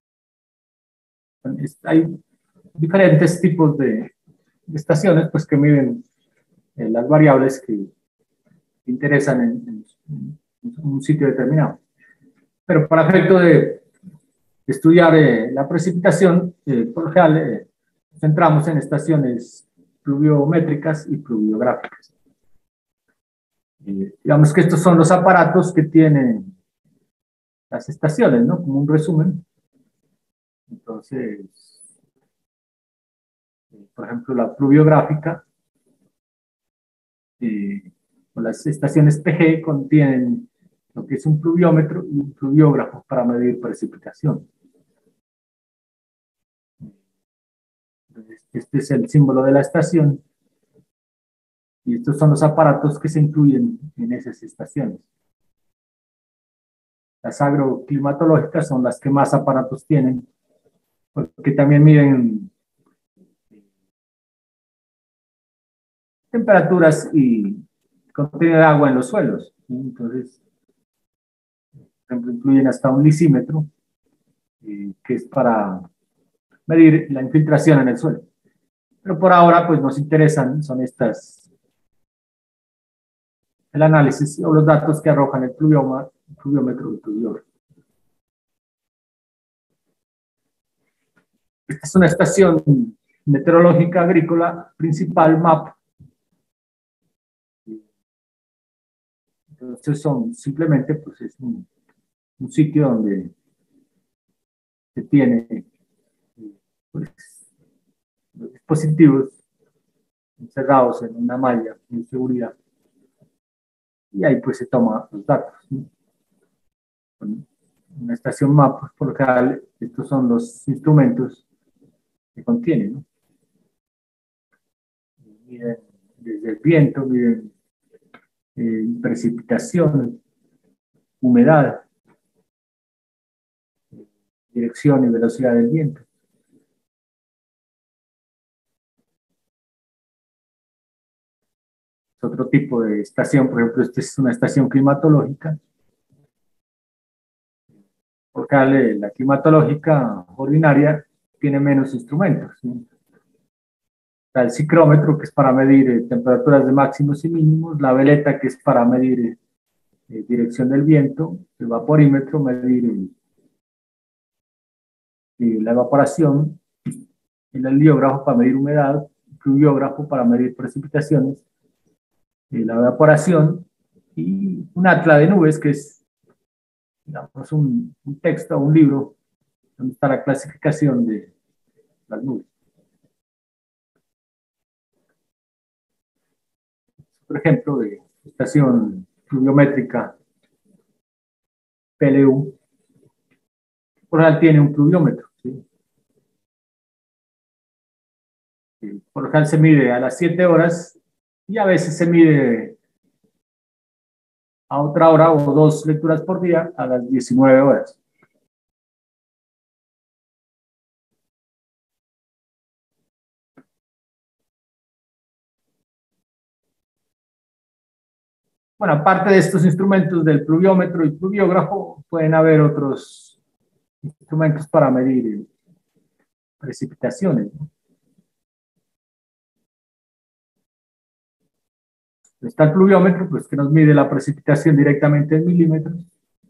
Hay diferentes tipos de estaciones pues, que miden las variables que interesan en un sitio determinado. Pero para efecto de estudiar la precipitación, por lo general centramos en estaciones pluviométricas y pluviográficas. Digamos que estos son los aparatos que tienen las estaciones, ¿no? Como un resumen. Entonces, por ejemplo, la pluviográfica o las estaciones PG contienen lo que es un pluviómetro y un pluviógrafo para medir precipitación. Este es el símbolo de la estación y estos son los aparatos que se incluyen en esas estaciones. Las agroclimatológicas son las que más aparatos tienen, porque también miden temperaturas y contenido de agua en los suelos. Entonces, por ejemplo, incluyen hasta un lisímetro, que es para medir la infiltración en el suelo. Pero por ahora, pues nos interesan, son estas, el análisis o los datos que arrojan el pluviómetro y el pluviógrafo. Esta es una estación meteorológica agrícola principal, MAP. Entonces son simplemente, pues es un sitio donde se tiene pues, los dispositivos encerrados en una malla de seguridad y ahí pues se toman los datos, ¿sí? Una estación MAP, pues, por lo general, estos son los instrumentos que contienen, ¿no? Miden desde el viento, miden precipitación, humedad, dirección y velocidad del viento. Es otro tipo de estación, por ejemplo, esta es una estación climatológica. Porque la climatológica ordinaria tiene menos instrumentos, ¿sí? Está el ciclómetro, que es para medir temperaturas de máximos y mínimos, la veleta, que es para medir dirección del viento, el vaporímetro, medir la evaporación, el heliógrafo para medir humedad, el pluviógrafo para medir precipitaciones, la evaporación, y un atlas de nubes, que es, digamos, un texto, un libro, donde está la clasificación de las nubes. Por ejemplo, de estación pluviométrica PLU, por lo general tiene un pluviómetro, ¿sí? Por lo general se mide a las 7 horas y a veces se mide a otra hora o 2 lecturas por día a las 19 horas. Bueno, aparte de estos instrumentos del pluviómetro y pluviógrafo, pueden haber otros instrumentos para medir precipitaciones, ¿no? Está el pluviómetro, pues, que nos mide la precipitación directamente en milímetros.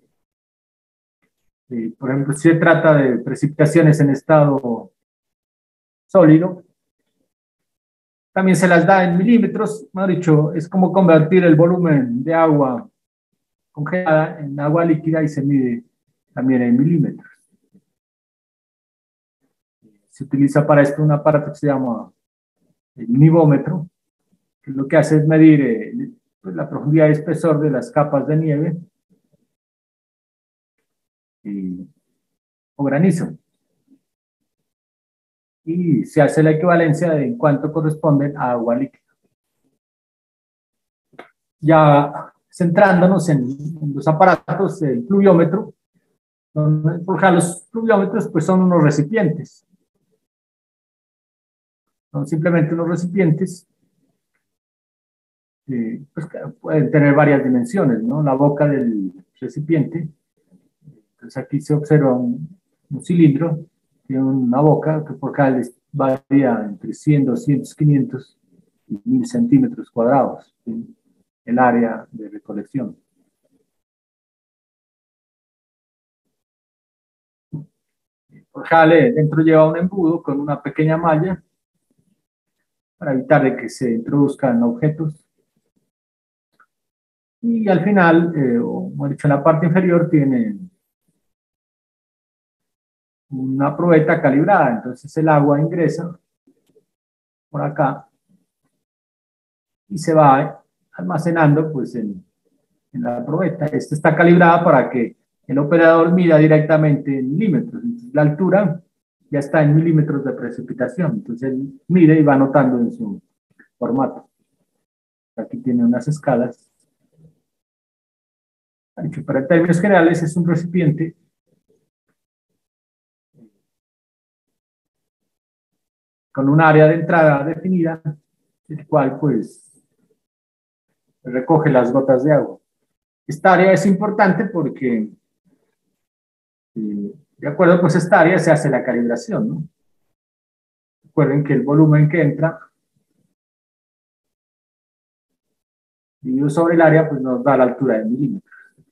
Por ejemplo, si se trata de precipitaciones en estado sólido, también se las da en milímetros. Mejor dicho, es como convertir el volumen de agua congelada en agua líquida y se mide también en milímetros. Se utiliza para esto un aparato que se llama el nivómetro, que lo que hace es medir pues, la profundidad y espesor de las capas de nieve o granizo. Y se hace la equivalencia de en cuánto corresponden a agua líquida. Ya centrándonos en los aparatos del pluviómetro, porque los pluviómetros pues, son unos recipientes. Son simplemente unos recipientes pues, que pueden tener varias dimensiones, ¿no? La boca del recipiente. Entonces aquí se observa un cilindro, tiene una boca que por cada varía entre 100, 200, 500 y 1000 centímetros cuadrados, ¿sí? El área de recolección. Por jale, dentro lleva un embudo con una pequeña malla para evitar de que se introduzcan objetos. Y al final, o mejor dicho, en la parte inferior tiene una probeta calibrada. Entonces el agua ingresa por acá y se va almacenando pues en la probeta. Esta está calibrada para que el operador mida directamente en milímetros. Entonces, la altura ya está en milímetros de precipitación. Entonces él mide y va anotando en su formato. Aquí tiene unas escalas. Pero en términos generales es un recipiente con un área de entrada definida, el cual pues recoge las gotas de agua. Esta área es importante porque de acuerdo con esta área se hace la calibración, ¿no? Recuerden que el volumen que entra dividido sobre el área pues nos da la altura de milímetros.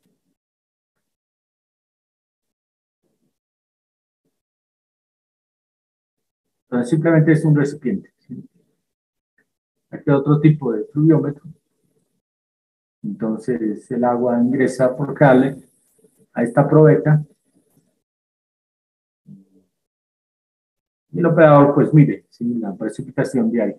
Entonces simplemente es un recipiente, ¿sí? Aquí hay otro tipo de pluviómetro. Entonces el agua ingresa por cable a esta probeta y el operador pues mide, ¿sí? La precipitación diaria.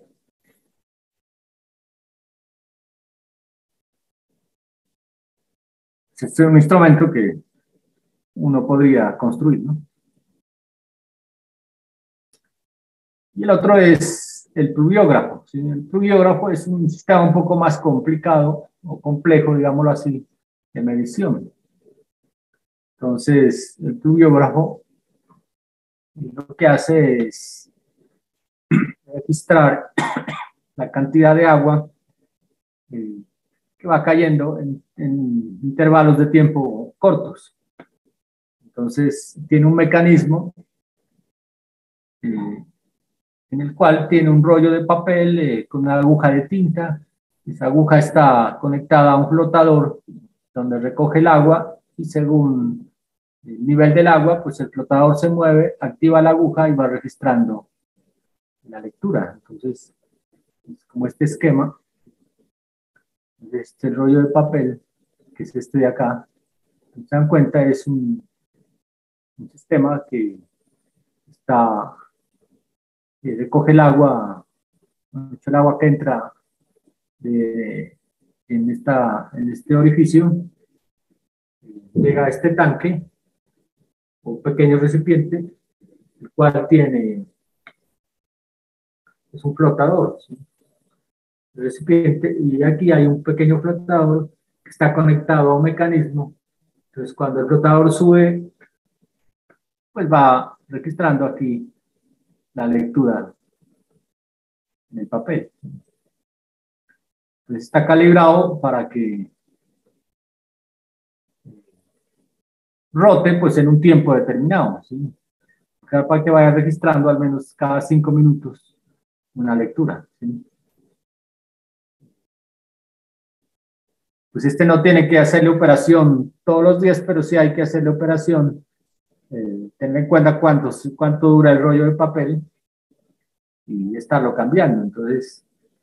Este es un instrumento que uno podría construir, ¿no? Y el otro es el pluviógrafo. ¿Sí? El pluviógrafo es un sistema un poco más complicado o complejo, digámoslo así, de medición. Entonces, el pluviógrafo lo que hace es registrar la cantidad de agua que va cayendo en intervalos de tiempo cortos. Entonces, tiene un mecanismo en el cual tiene un rollo de papel con una aguja de tinta. Esa aguja está conectada a un flotador donde recoge el agua y según el nivel del agua, pues el flotador se mueve, activa la aguja y va registrando la lectura. Entonces, es como este esquema. Este rollo de papel, que es este de acá, si se dan cuenta, es un sistema que está, que recoge el agua, el agua que entra en este orificio, llega a este tanque, un pequeño recipiente, el cual tiene, es un flotador, ¿sí? El recipiente, y aquí hay un pequeño flotador que está conectado a un mecanismo. Entonces, cuando el flotador sube, pues va registrando aquí la lectura en el papel. Entonces está calibrado para que rote pues en un tiempo determinado, ¿sí? Para que vaya registrando al menos cada 5 minutos una lectura, ¿sí? Pues este no tiene que hacerle operación todos los días, pero sí hay que hacerle operación, tener en cuenta cuánto dura el rollo de papel y estarlo cambiando. Entonces,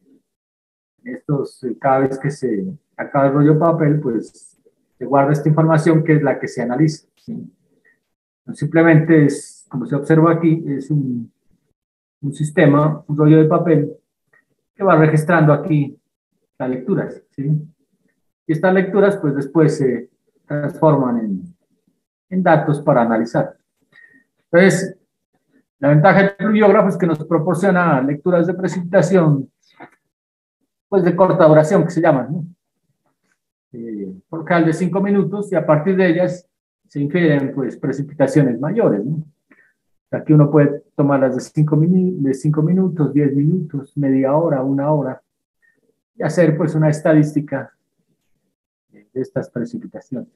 cada vez que se acaba el rollo de papel, pues se guarda esta información que es la que se analiza, ¿sí? No simplemente es, como se observa aquí, es un sistema, un rollo de papel que va registrando aquí las lecturas, ¿sí? Y estas lecturas pues después se transforman en datos para analizar. Entonces, la ventaja del pluviógrafo es que nos proporciona lecturas de precipitación pues de corta duración, que se llaman, ¿no? Por cada de 5 minutos, y a partir de ellas se infieren pues precipitaciones mayores, ¿no? Aquí uno puede tomarlas de 5 minutos, 10 minutos, media hora, una hora, y hacer pues una estadística de estas precipitaciones.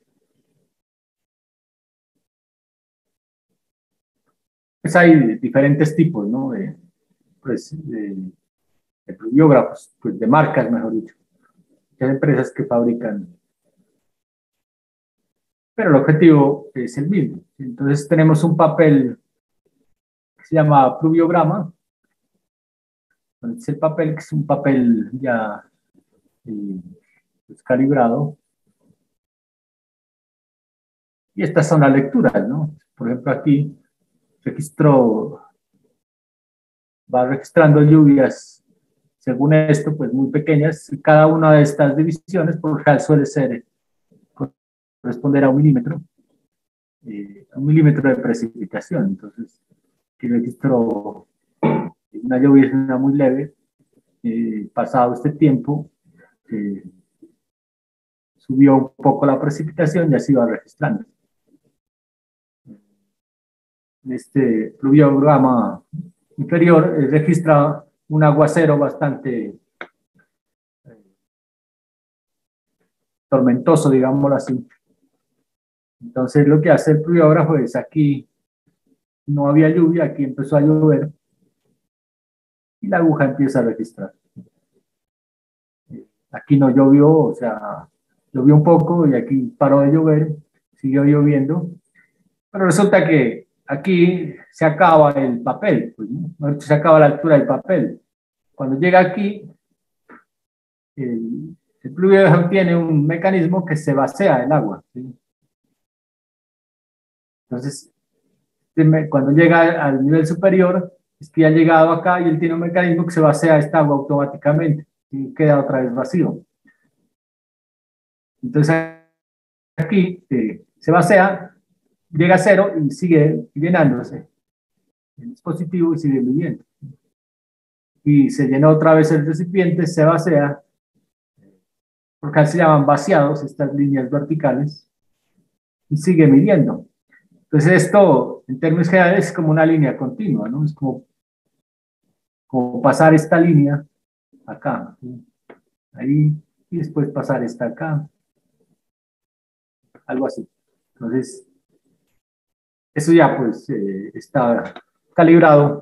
Pues hay diferentes tipos, ¿no? de pluviógrafos, pues de marcas, mejor dicho. Hay empresas que fabrican, pero el objetivo es el mismo. Entonces tenemos un papel que se llama pluviograma. Es el papel, que es un papel ya pues, calibrado. Y estas son las lecturas, ¿no? Por ejemplo, aquí va registrando lluvias, según esto, pues muy pequeñas. Cada una de estas divisiones, por lo general, suele corresponder a 1 milímetro. Un milímetro de precipitación. Entonces, aquí registro una lluvia muy leve. Pasado este tiempo, subió un poco la precipitación y así va registrando. Este pluviograma inferior registra un aguacero bastante tormentoso, digámoslo así. Entonces lo que hace el pluviógrafo es, aquí no había lluvia, aquí empezó a llover y la aguja empieza a registrar. Aquí no llovió, o sea, llovió un poco y aquí paró de llover, siguió lloviendo, pero resulta que aquí se acaba el papel, pues, ¿no? Se acaba la altura del papel. Cuando llega aquí, el pluviógrafo tiene un mecanismo que se vacía el agua, ¿sí? Entonces, cuando llega al nivel superior, es que ya ha llegado acá y él tiene un mecanismo que se vacía esta agua automáticamente y queda otra vez vacío. Entonces, aquí se vacía, llega a cero y sigue llenándose el dispositivo y sigue midiendo. y se llena otra vez el recipiente, se vacía, porque se llaman vaciados estas líneas verticales, y sigue midiendo. Entonces esto, en términos generales, es como una línea continua, ¿no? Es como pasar esta línea acá, ¿sí? Ahí, y después pasar esta acá, algo así. Entonces, eso ya pues está calibrado.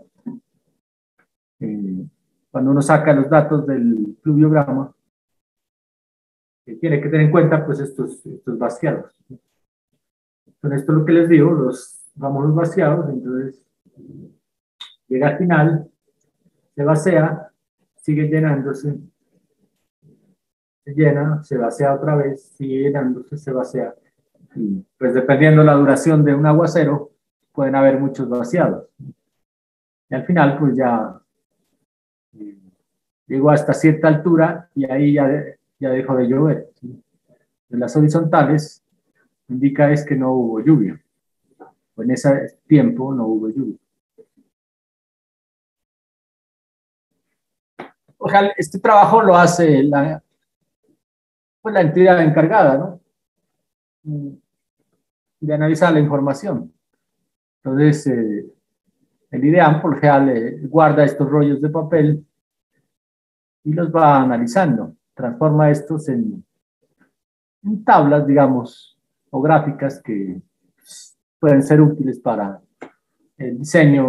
Cuando uno saca los datos del fluviograma, tiene que tener en cuenta pues estos vaciados. Con esto es lo que les digo, los famosos vaciados. Entonces llega al final, se vacía, sigue llenándose, se llena, se vacía otra vez, sigue llenándose, se vacía. Y pues dependiendo de la duración de un aguacero, pueden haber muchos vaciados. Y al final pues ya llegó hasta cierta altura y ahí ya dejó de llover, ¿sí? En las horizontales indica es que no hubo lluvia. En ese tiempo no hubo lluvia. Ojalá este trabajo lo hace la entidad encargada, ¿no? De analizar la información. Entonces, el IDEAM, por lo general, guarda estos rollos de papel y los va analizando. Transforma estos en tablas, digamos, o gráficas que pueden ser útiles para el diseño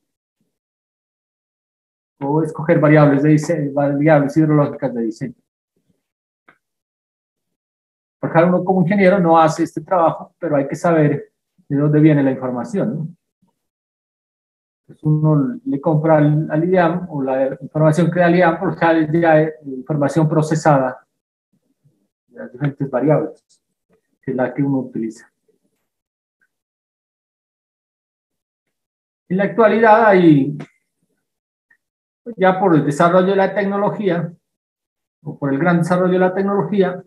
o escoger variables de diseño, variables hidrológicas de diseño. Porque uno como ingeniero no hace este trabajo, pero hay que saber de dónde viene la información, ¿no? Entonces uno le compra al IDEAM, o la información que da el IDEAM, porque ya es información procesada de las diferentes variables, que es la que uno utiliza. En la actualidad hay, ya por el desarrollo de la tecnología, o por el gran desarrollo de la tecnología,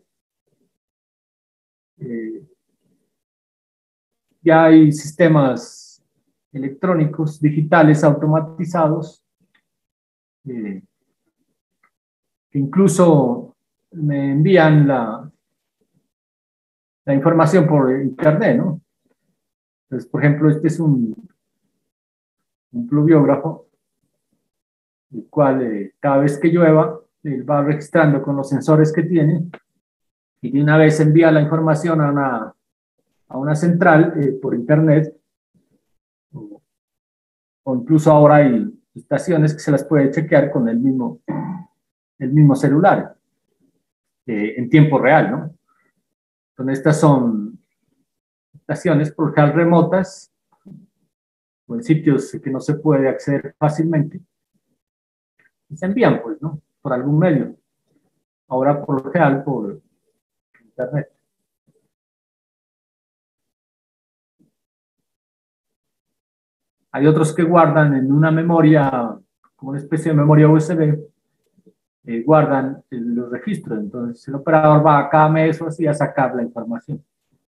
ya hay sistemas electrónicos, digitales, automatizados, que incluso me envían la información por internet, ¿no? Entonces, por ejemplo, este es un pluviógrafo, el cual cada vez que llueva, él va registrando con los sensores que tiene y de una vez envía la información a una central por internet, o incluso ahora hay estaciones que se las puede chequear con el mismo celular en tiempo real, ¿no? Entonces estas son estaciones por lo general remotas o en sitios que no se puede acceder fácilmente y se envían, pues, ¿no? Por algún medio. Ahora por lo general por internet. Hay otros que guardan en una memoria, como una especie de memoria USB, guardan los registros. Entonces el operador va cada mes o así a sacar la información.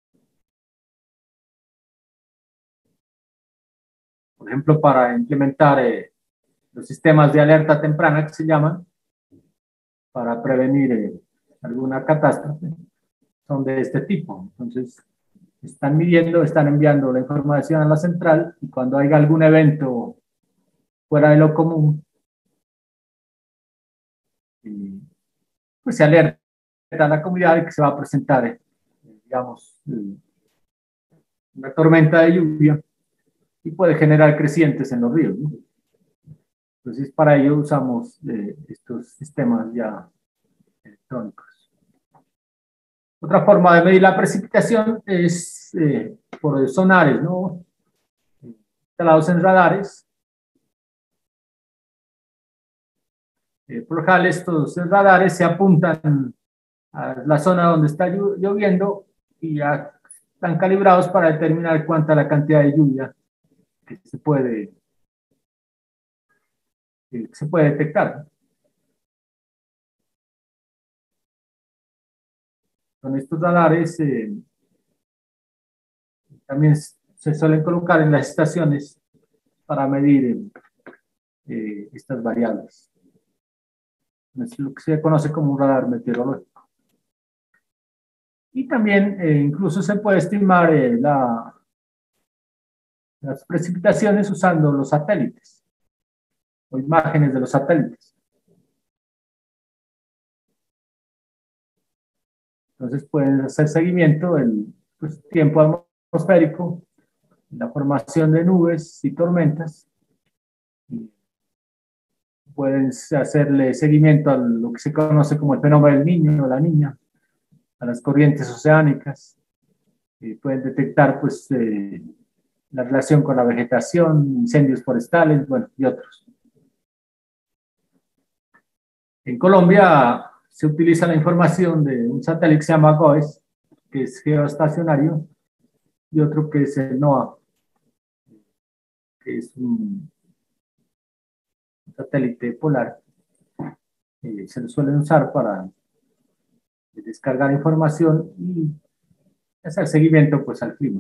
Por ejemplo, para implementar los sistemas de alerta temprana que se llaman, para prevenir alguna catástrofe, son de este tipo. Entonces, están midiendo, están enviando la información a la central y cuando haya algún evento fuera de lo común, pues se alerta a la comunidad de que se va a presentar, digamos, una tormenta de lluvia y puede generar crecientes en los ríos, ¿no? Entonces, para ello usamos estos sistemas ya electrónicos. Otra forma de medir la precipitación es por sonares, ¿no? Instalados en radares. Por lo general, estos radares se apuntan a la zona donde está lloviendo y ya están calibrados para determinar cuánta la cantidad de lluvia que se puede detectar. Con estos radares también se suelen colocar en las estaciones para medir estas variables. Es lo que se conoce como un radar meteorológico. Y también incluso se puede estimar las precipitaciones usando los satélites o imágenes de los satélites. Entonces pueden hacer seguimiento del tiempo atmosférico, la formación de nubes y tormentas. Pueden hacerle seguimiento a lo que se conoce como el fenómeno del niño o la niña, a las corrientes oceánicas. Pueden detectar pues, la relación con la vegetación, incendios forestales, bueno, y otros. En Colombia se utiliza la información de un satélite que se llama GOES, que es geoestacionario, y otro que es el NOAA, que es un satélite polar. Se lo suelen usar para descargar información y hacer seguimiento pues, al clima.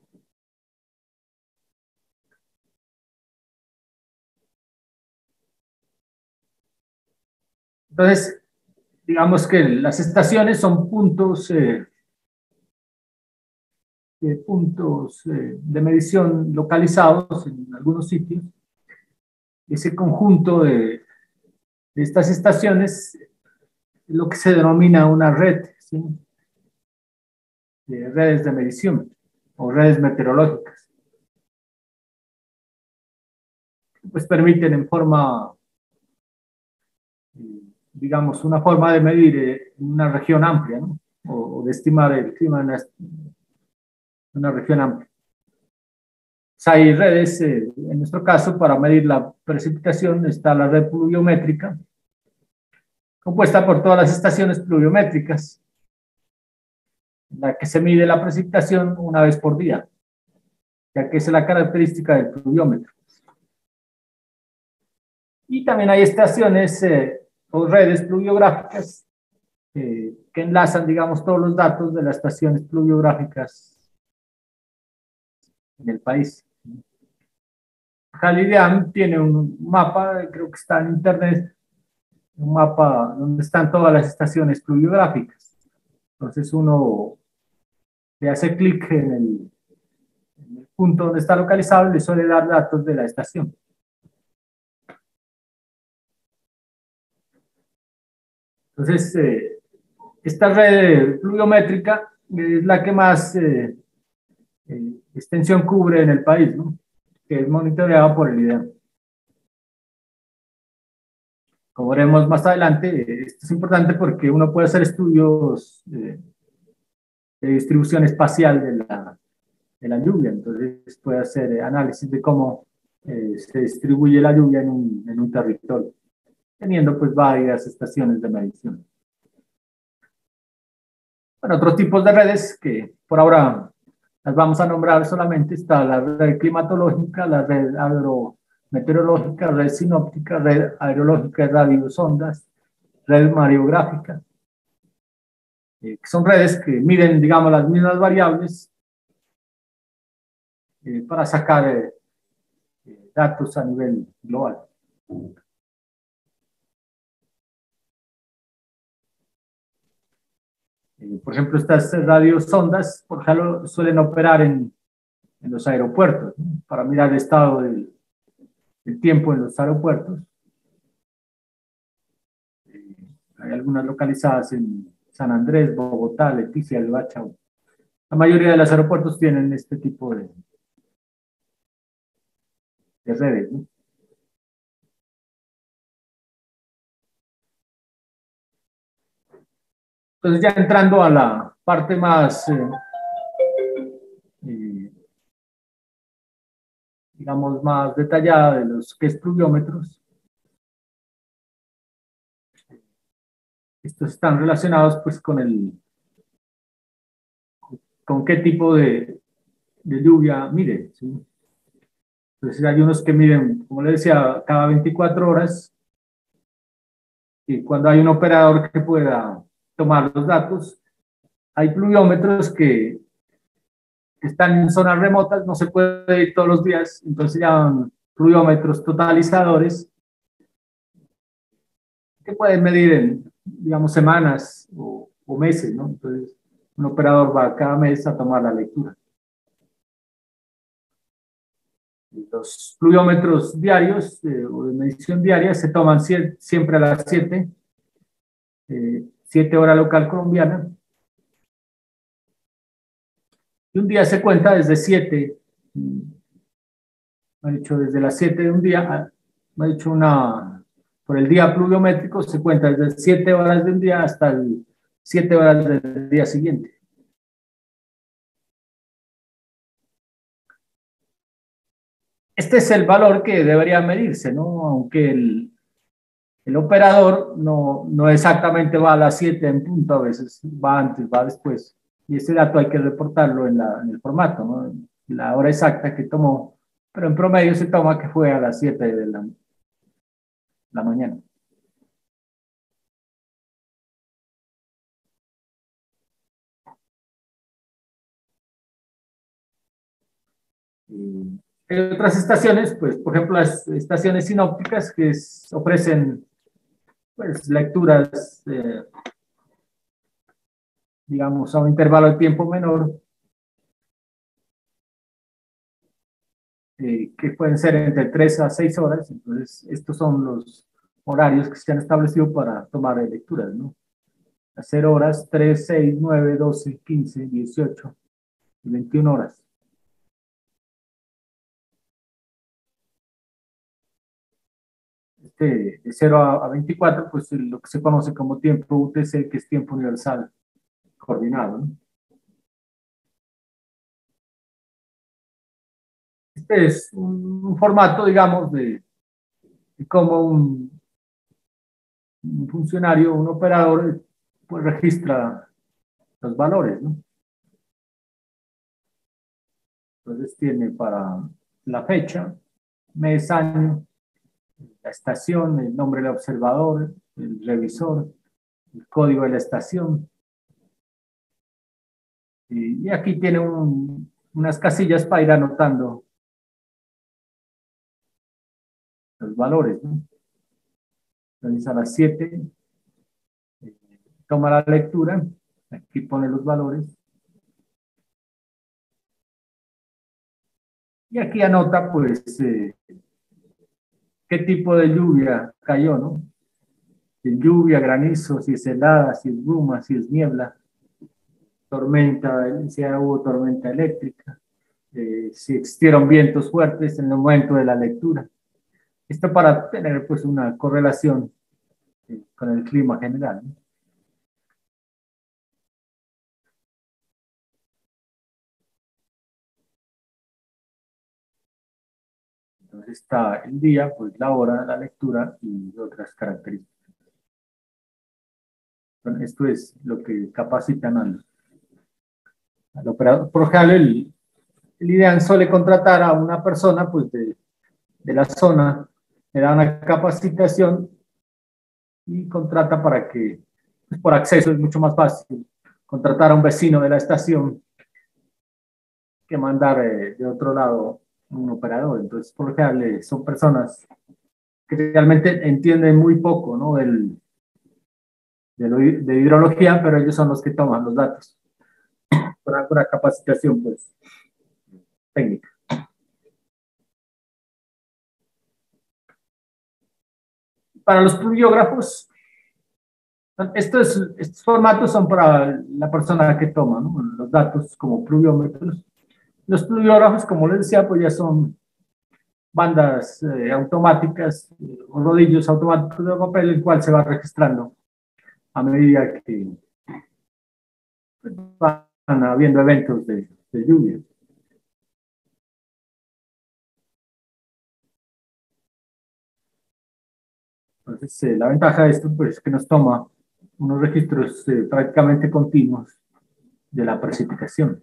Entonces, digamos que las estaciones son puntos de medición localizados en algunos sitios. Ese conjunto de estas estaciones es lo que se denomina una red, ¿sí? De redes de medición o redes meteorológicas. Pues permiten en forma, digamos, una forma de medir una región amplia, ¿no? O de estimar el clima en una región amplia. Hay redes, en nuestro caso, para medir la precipitación está la red pluviométrica, compuesta por todas las estaciones pluviométricas, en la que se mide la precipitación una vez por día, ya que esa es la característica del pluviómetro. Y también hay estaciones o redes pluviográficas que enlazan, digamos, todos los datos de las estaciones pluviográficas en el país. CaliDeam tiene un mapa, creo que está en internet, un mapa donde están todas las estaciones pluviográficas. Entonces uno le hace clic en el punto donde está localizado y le suele dar datos de la estación. Entonces, esta red pluviométrica es la que más extensión cubre en el país, ¿no? Que es monitoreada por el IDEAM. Como veremos más adelante, esto es importante porque uno puede hacer estudios de distribución espacial de la lluvia, entonces puede hacer análisis de cómo se distribuye la lluvia en un territorio, teniendo pues varias estaciones de medición. Bueno, otros tipos de redes que por ahora las vamos a nombrar solamente, está la red climatológica, la red agrometeorológica, red sinóptica, red aerológica de radiosondas, red mareográfica, que son redes que miden, digamos, las mismas variables para sacar datos a nivel global. Por ejemplo, estas radiosondas, por ejemplo, suelen operar en los aeropuertos, ¿no? Para mirar el estado del tiempo en los aeropuertos. Hay algunas localizadas en San Andrés, Bogotá, Leticia, El Bacha. La mayoría de los aeropuertos tienen este tipo de redes, ¿no? Entonces, ya entrando a la parte más, digamos, más detallada de los que es pluviómetros. Estos están relacionados pues con qué tipo de lluvia mide, ¿sí? Entonces hay unos que miden, como les decía, cada 24 horas, y cuando hay un operador que pueda tomar los datos, hay pluviómetros que están en zonas remotas, no se puede ir todos los días, entonces se llaman pluviómetros totalizadores, que pueden medir en, digamos, semanas o meses, ¿no? Entonces, un operador va cada mes a tomar la lectura. Los pluviómetros diarios o de medición diaria se toman siempre a las 7 horas local colombiana. Y un día se cuenta desde 7, me ha dicho desde las 7 de un día, me ha dicho por el día pluviométrico se cuenta desde 7 horas de un día hasta 7 horas del día siguiente. Este es el valor que debería medirse, ¿no? Aunque el operador no exactamente va a las 7 en punto, a veces va antes, va después. Y ese dato hay que reportarlo en el formato, ¿no? La hora exacta que tomó, pero en promedio se toma que fue a las 7 de la mañana. Hay otras estaciones, pues, por ejemplo, las estaciones sinópticas que ofrecen pues, lecturas, digamos, a un intervalo de tiempo menor, que pueden ser entre 3 a 6 horas. Entonces, estos son los horarios que se han establecido para tomar lecturas, ¿no? A 0 horas, 3, 6, 9, 12, 15, 18 y 21 horas. De 0 a 24, pues lo que se conoce como tiempo UTC, que es tiempo universal coordinado, ¿no? Este es un formato, digamos, de cómo un funcionario, un operador, pues registra los valores, ¿no? Entonces tiene para la fecha, mes, año, la estación, el nombre del observador, el revisor, el código de la estación. Y aquí tiene unas casillas para ir anotando los valores, ¿no? Entonces a las 7 toma la lectura, aquí pone los valores. Y aquí anota, pues, qué tipo de lluvia cayó, ¿no? Si es lluvia, granizo, si es helada, si es bruma, si es niebla, tormenta, si hubo tormenta eléctrica, si existieron vientos fuertes en el momento de la lectura. Esto para tener, pues, una correlación con el clima general, ¿no? Entonces está el día, pues la hora, la lectura y otras características. Bueno, esto es lo que capacitan al operador. Por lo general, el IDEAN suele contratar a una persona, pues, de la zona, le da una capacitación y contrata para que, pues, por acceso es mucho más fácil contratar a un vecino de la estación que mandar de otro lado un operador. Entonces, por lo general, son personas que realmente entienden muy poco, ¿no? de hidrología, pero ellos son los que toman los datos. Por una capacitación, pues, técnica. Para los pluviógrafos, estos formatos son para la persona que toma, ¿no? Los datos como pluviómetros. Los pluviógrafos, como les decía, pues ya son bandas automáticas o rodillos automáticos de papel, el cual se va registrando a medida que van habiendo eventos de lluvia. Entonces, la ventaja de esto, pues, es que nos toma unos registros prácticamente continuos de la precipitación.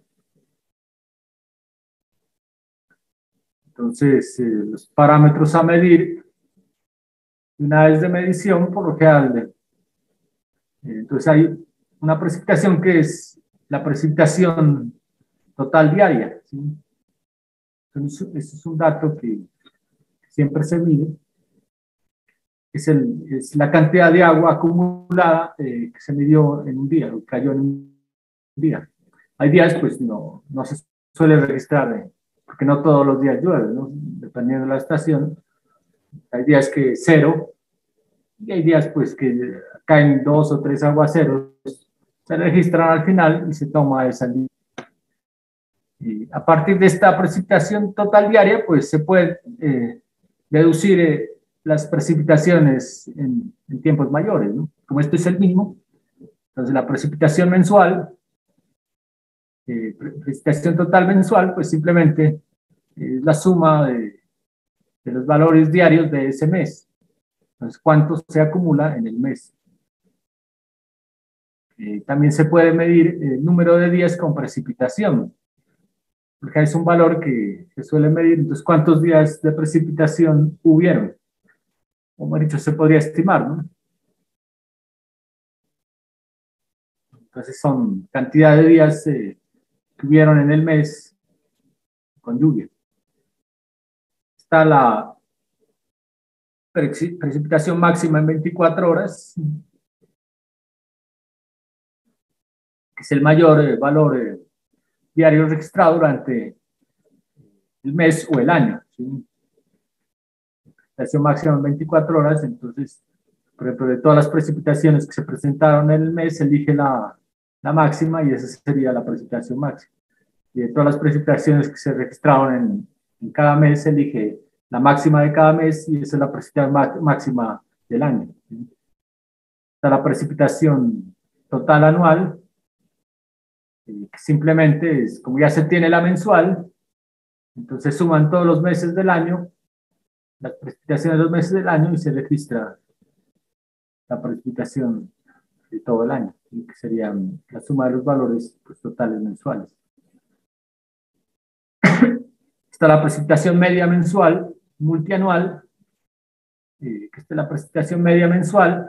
Entonces, los parámetros a medir, una vez de medición, por lo general, entonces hay una precipitación que es la precipitación total diaria, ¿sí? Entonces, eso es un dato que siempre se mide. es la cantidad de agua acumulada que se midió en un día, o cayó en un día. Hay días, pues no se suele registrar, porque no todos los días llueve, ¿no? Dependiendo de la estación. Hay días que cero, y hay días pues que caen 2 o 3 aguaceros, se registran al final y se toma esa línea. Y a partir de esta precipitación total diaria, pues se puede deducir las precipitaciones en tiempos mayores, ¿no? Como esto es el mismo, entonces la precipitación mensual, precipitación total mensual, pues simplemente es la suma de los valores diarios de ese mes. Entonces, ¿cuánto se acumula en el mes? También se puede medir el número de días con precipitación, porque es un valor que se suele medir. Entonces, ¿cuántos días de precipitación hubieron? Como he dicho, se podría estimar, ¿no? Entonces, son cantidad de días que hubieron en el mes con lluvia. Está la precipitación máxima en 24 horas, que es el mayor valor diario registrado durante el mes o el año, ¿sí? Precipitación máxima en 24 horas, entonces, por ejemplo, de todas las precipitaciones que se presentaron en el mes, se elige la máxima y esa sería la precipitación máxima. Y de todas las precipitaciones que se registraron en cada mes, se elige la máxima de cada mes y esa es la precipitación máxima del año, ¿sí? Está la precipitación total anual, que simplemente es, como ya se tiene la mensual, entonces suman todos los meses del año, las precipitaciones de los meses del año y se registra la precipitación de todo el año, que sería la suma de los valores pues, totales mensuales. Está la precipitación media mensual, multianual, que esta es la precipitación media mensual,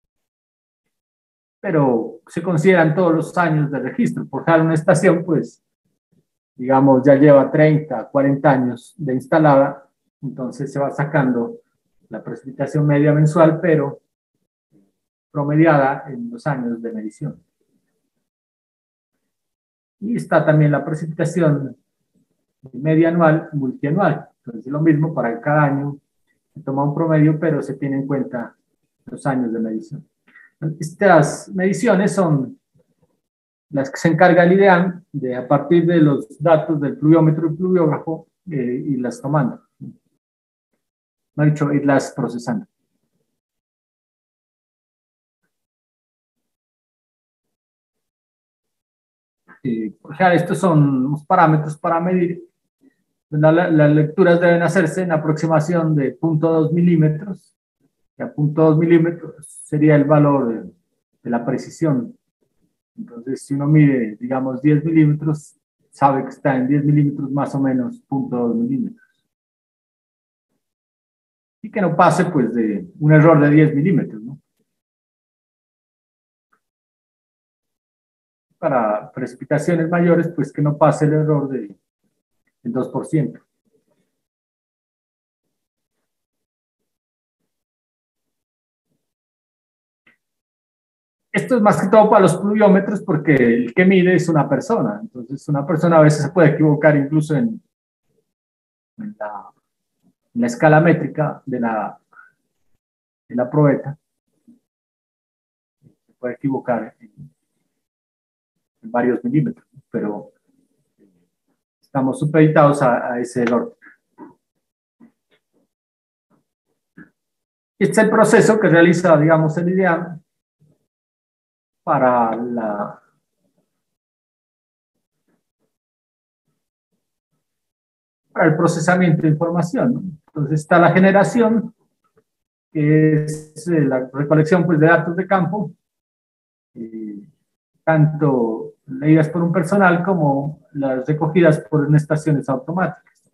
pero se consideran todos los años de registro. Por ejemplo, una estación, pues, digamos, ya lleva 30, 40 años de instalada, entonces se va sacando la precipitación media mensual, pero promediada en los años de medición. Y está también la precipitación media anual, multianual. Entonces es lo mismo, para cada año se toma un promedio, pero se tiene en cuenta los años de medición. Estas mediciones son las que se encarga el IDEAM de, a partir de los datos del pluviómetro y pluviógrafo, irlas tomando. No he dicho, irlas procesando. Estos son los parámetros para medir. Las lecturas deben hacerse en aproximación de 0.2 milímetros. Y a 0.2 milímetros sería el valor de la precisión. Entonces, si uno mide, digamos, 10 milímetros, sabe que está en 10 milímetros más o menos 0.2 milímetros. Y que no pase, pues, de un error de 10 milímetros, ¿no? Para precipitaciones mayores, pues que no pase el error del 2%. Esto es más que todo para los pluviómetros porque el que mide es una persona. Entonces, una persona a veces se puede equivocar incluso en la escala métrica de la probeta. Se puede equivocar en varios milímetros, pero estamos supeditados a ese error. Este es el proceso que realiza, digamos, el IDEAM para el procesamiento de información, ¿no? Entonces está la generación, que es la recolección, pues, de datos de campo, tanto leídas por un personal como las recogidas por estaciones automáticas.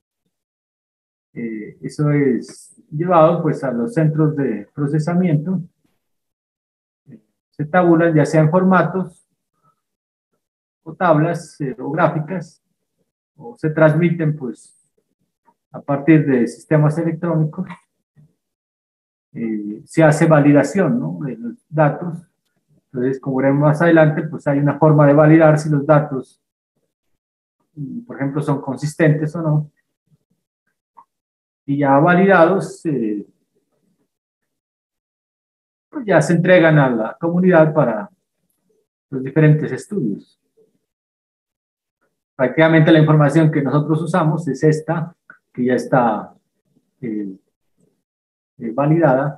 Eso es llevado, pues, a los centros de procesamiento. Se tabulan ya sea en formatos o tablas o gráficas, o se transmiten, pues, a partir de sistemas electrónicos. se hace validación, ¿no?, de los datos. Entonces, como veremos más adelante, pues hay una forma de validar si los datos, por ejemplo, son consistentes o no. Y ya validados, pues ya se entregan a la comunidad para los diferentes estudios. Prácticamente la información que nosotros usamos es esta, que ya está validada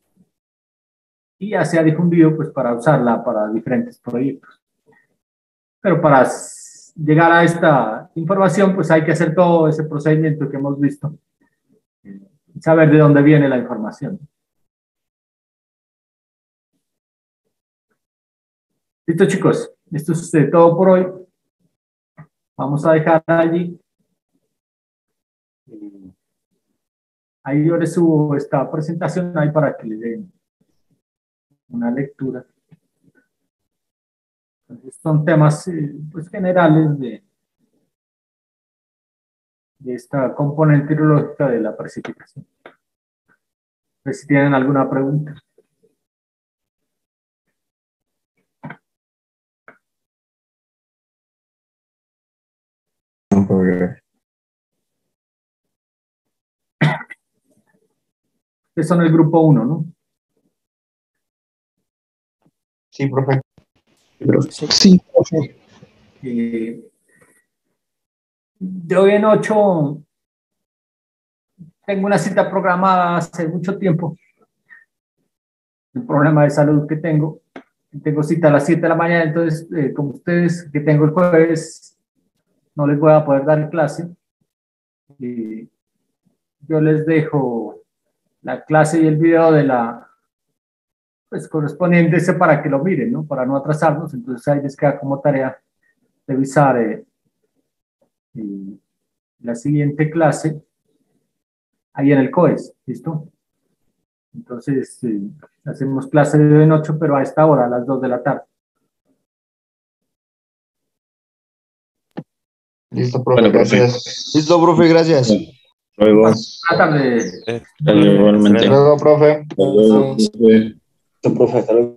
y ya se ha difundido pues para usarla para diferentes proyectos. Pero para llegar a esta información pues hay que hacer todo ese procedimiento que hemos visto, saber de dónde viene la información. Listo, chicos, esto es todo por hoy. Vamos a dejar allí. Ahí yo les subo esta presentación ahí para que le den una lectura. Entonces, son temas pues, generales de esta componente hidrológica de la precipitación. Pues, si tienen alguna pregunta. Ustedes son el grupo 1, ¿no? Sí, profe. Sí, profe. De hoy en 8 tengo una cita programada hace mucho tiempo. Un problema de salud que tengo. Tengo cita a las 7 de la mañana, entonces, como ustedes que tengo el jueves, no les voy a poder dar clase. Yo les dejo la clase y el video de la pues correspondiente para que lo miren, ¿no? Para no atrasarnos. Entonces ahí les queda como tarea revisar la siguiente clase ahí en el COES, ¿listo? Entonces hacemos clase de hoy en 8, pero a esta hora, a las 2 de la tarde. Listo, profe, Bueno, profe. gracias. Listo, profe, gracias. Luego, Buenas tardes. Eh, igualmente. Hasta luego, profe. Luego, profe, hasta luego.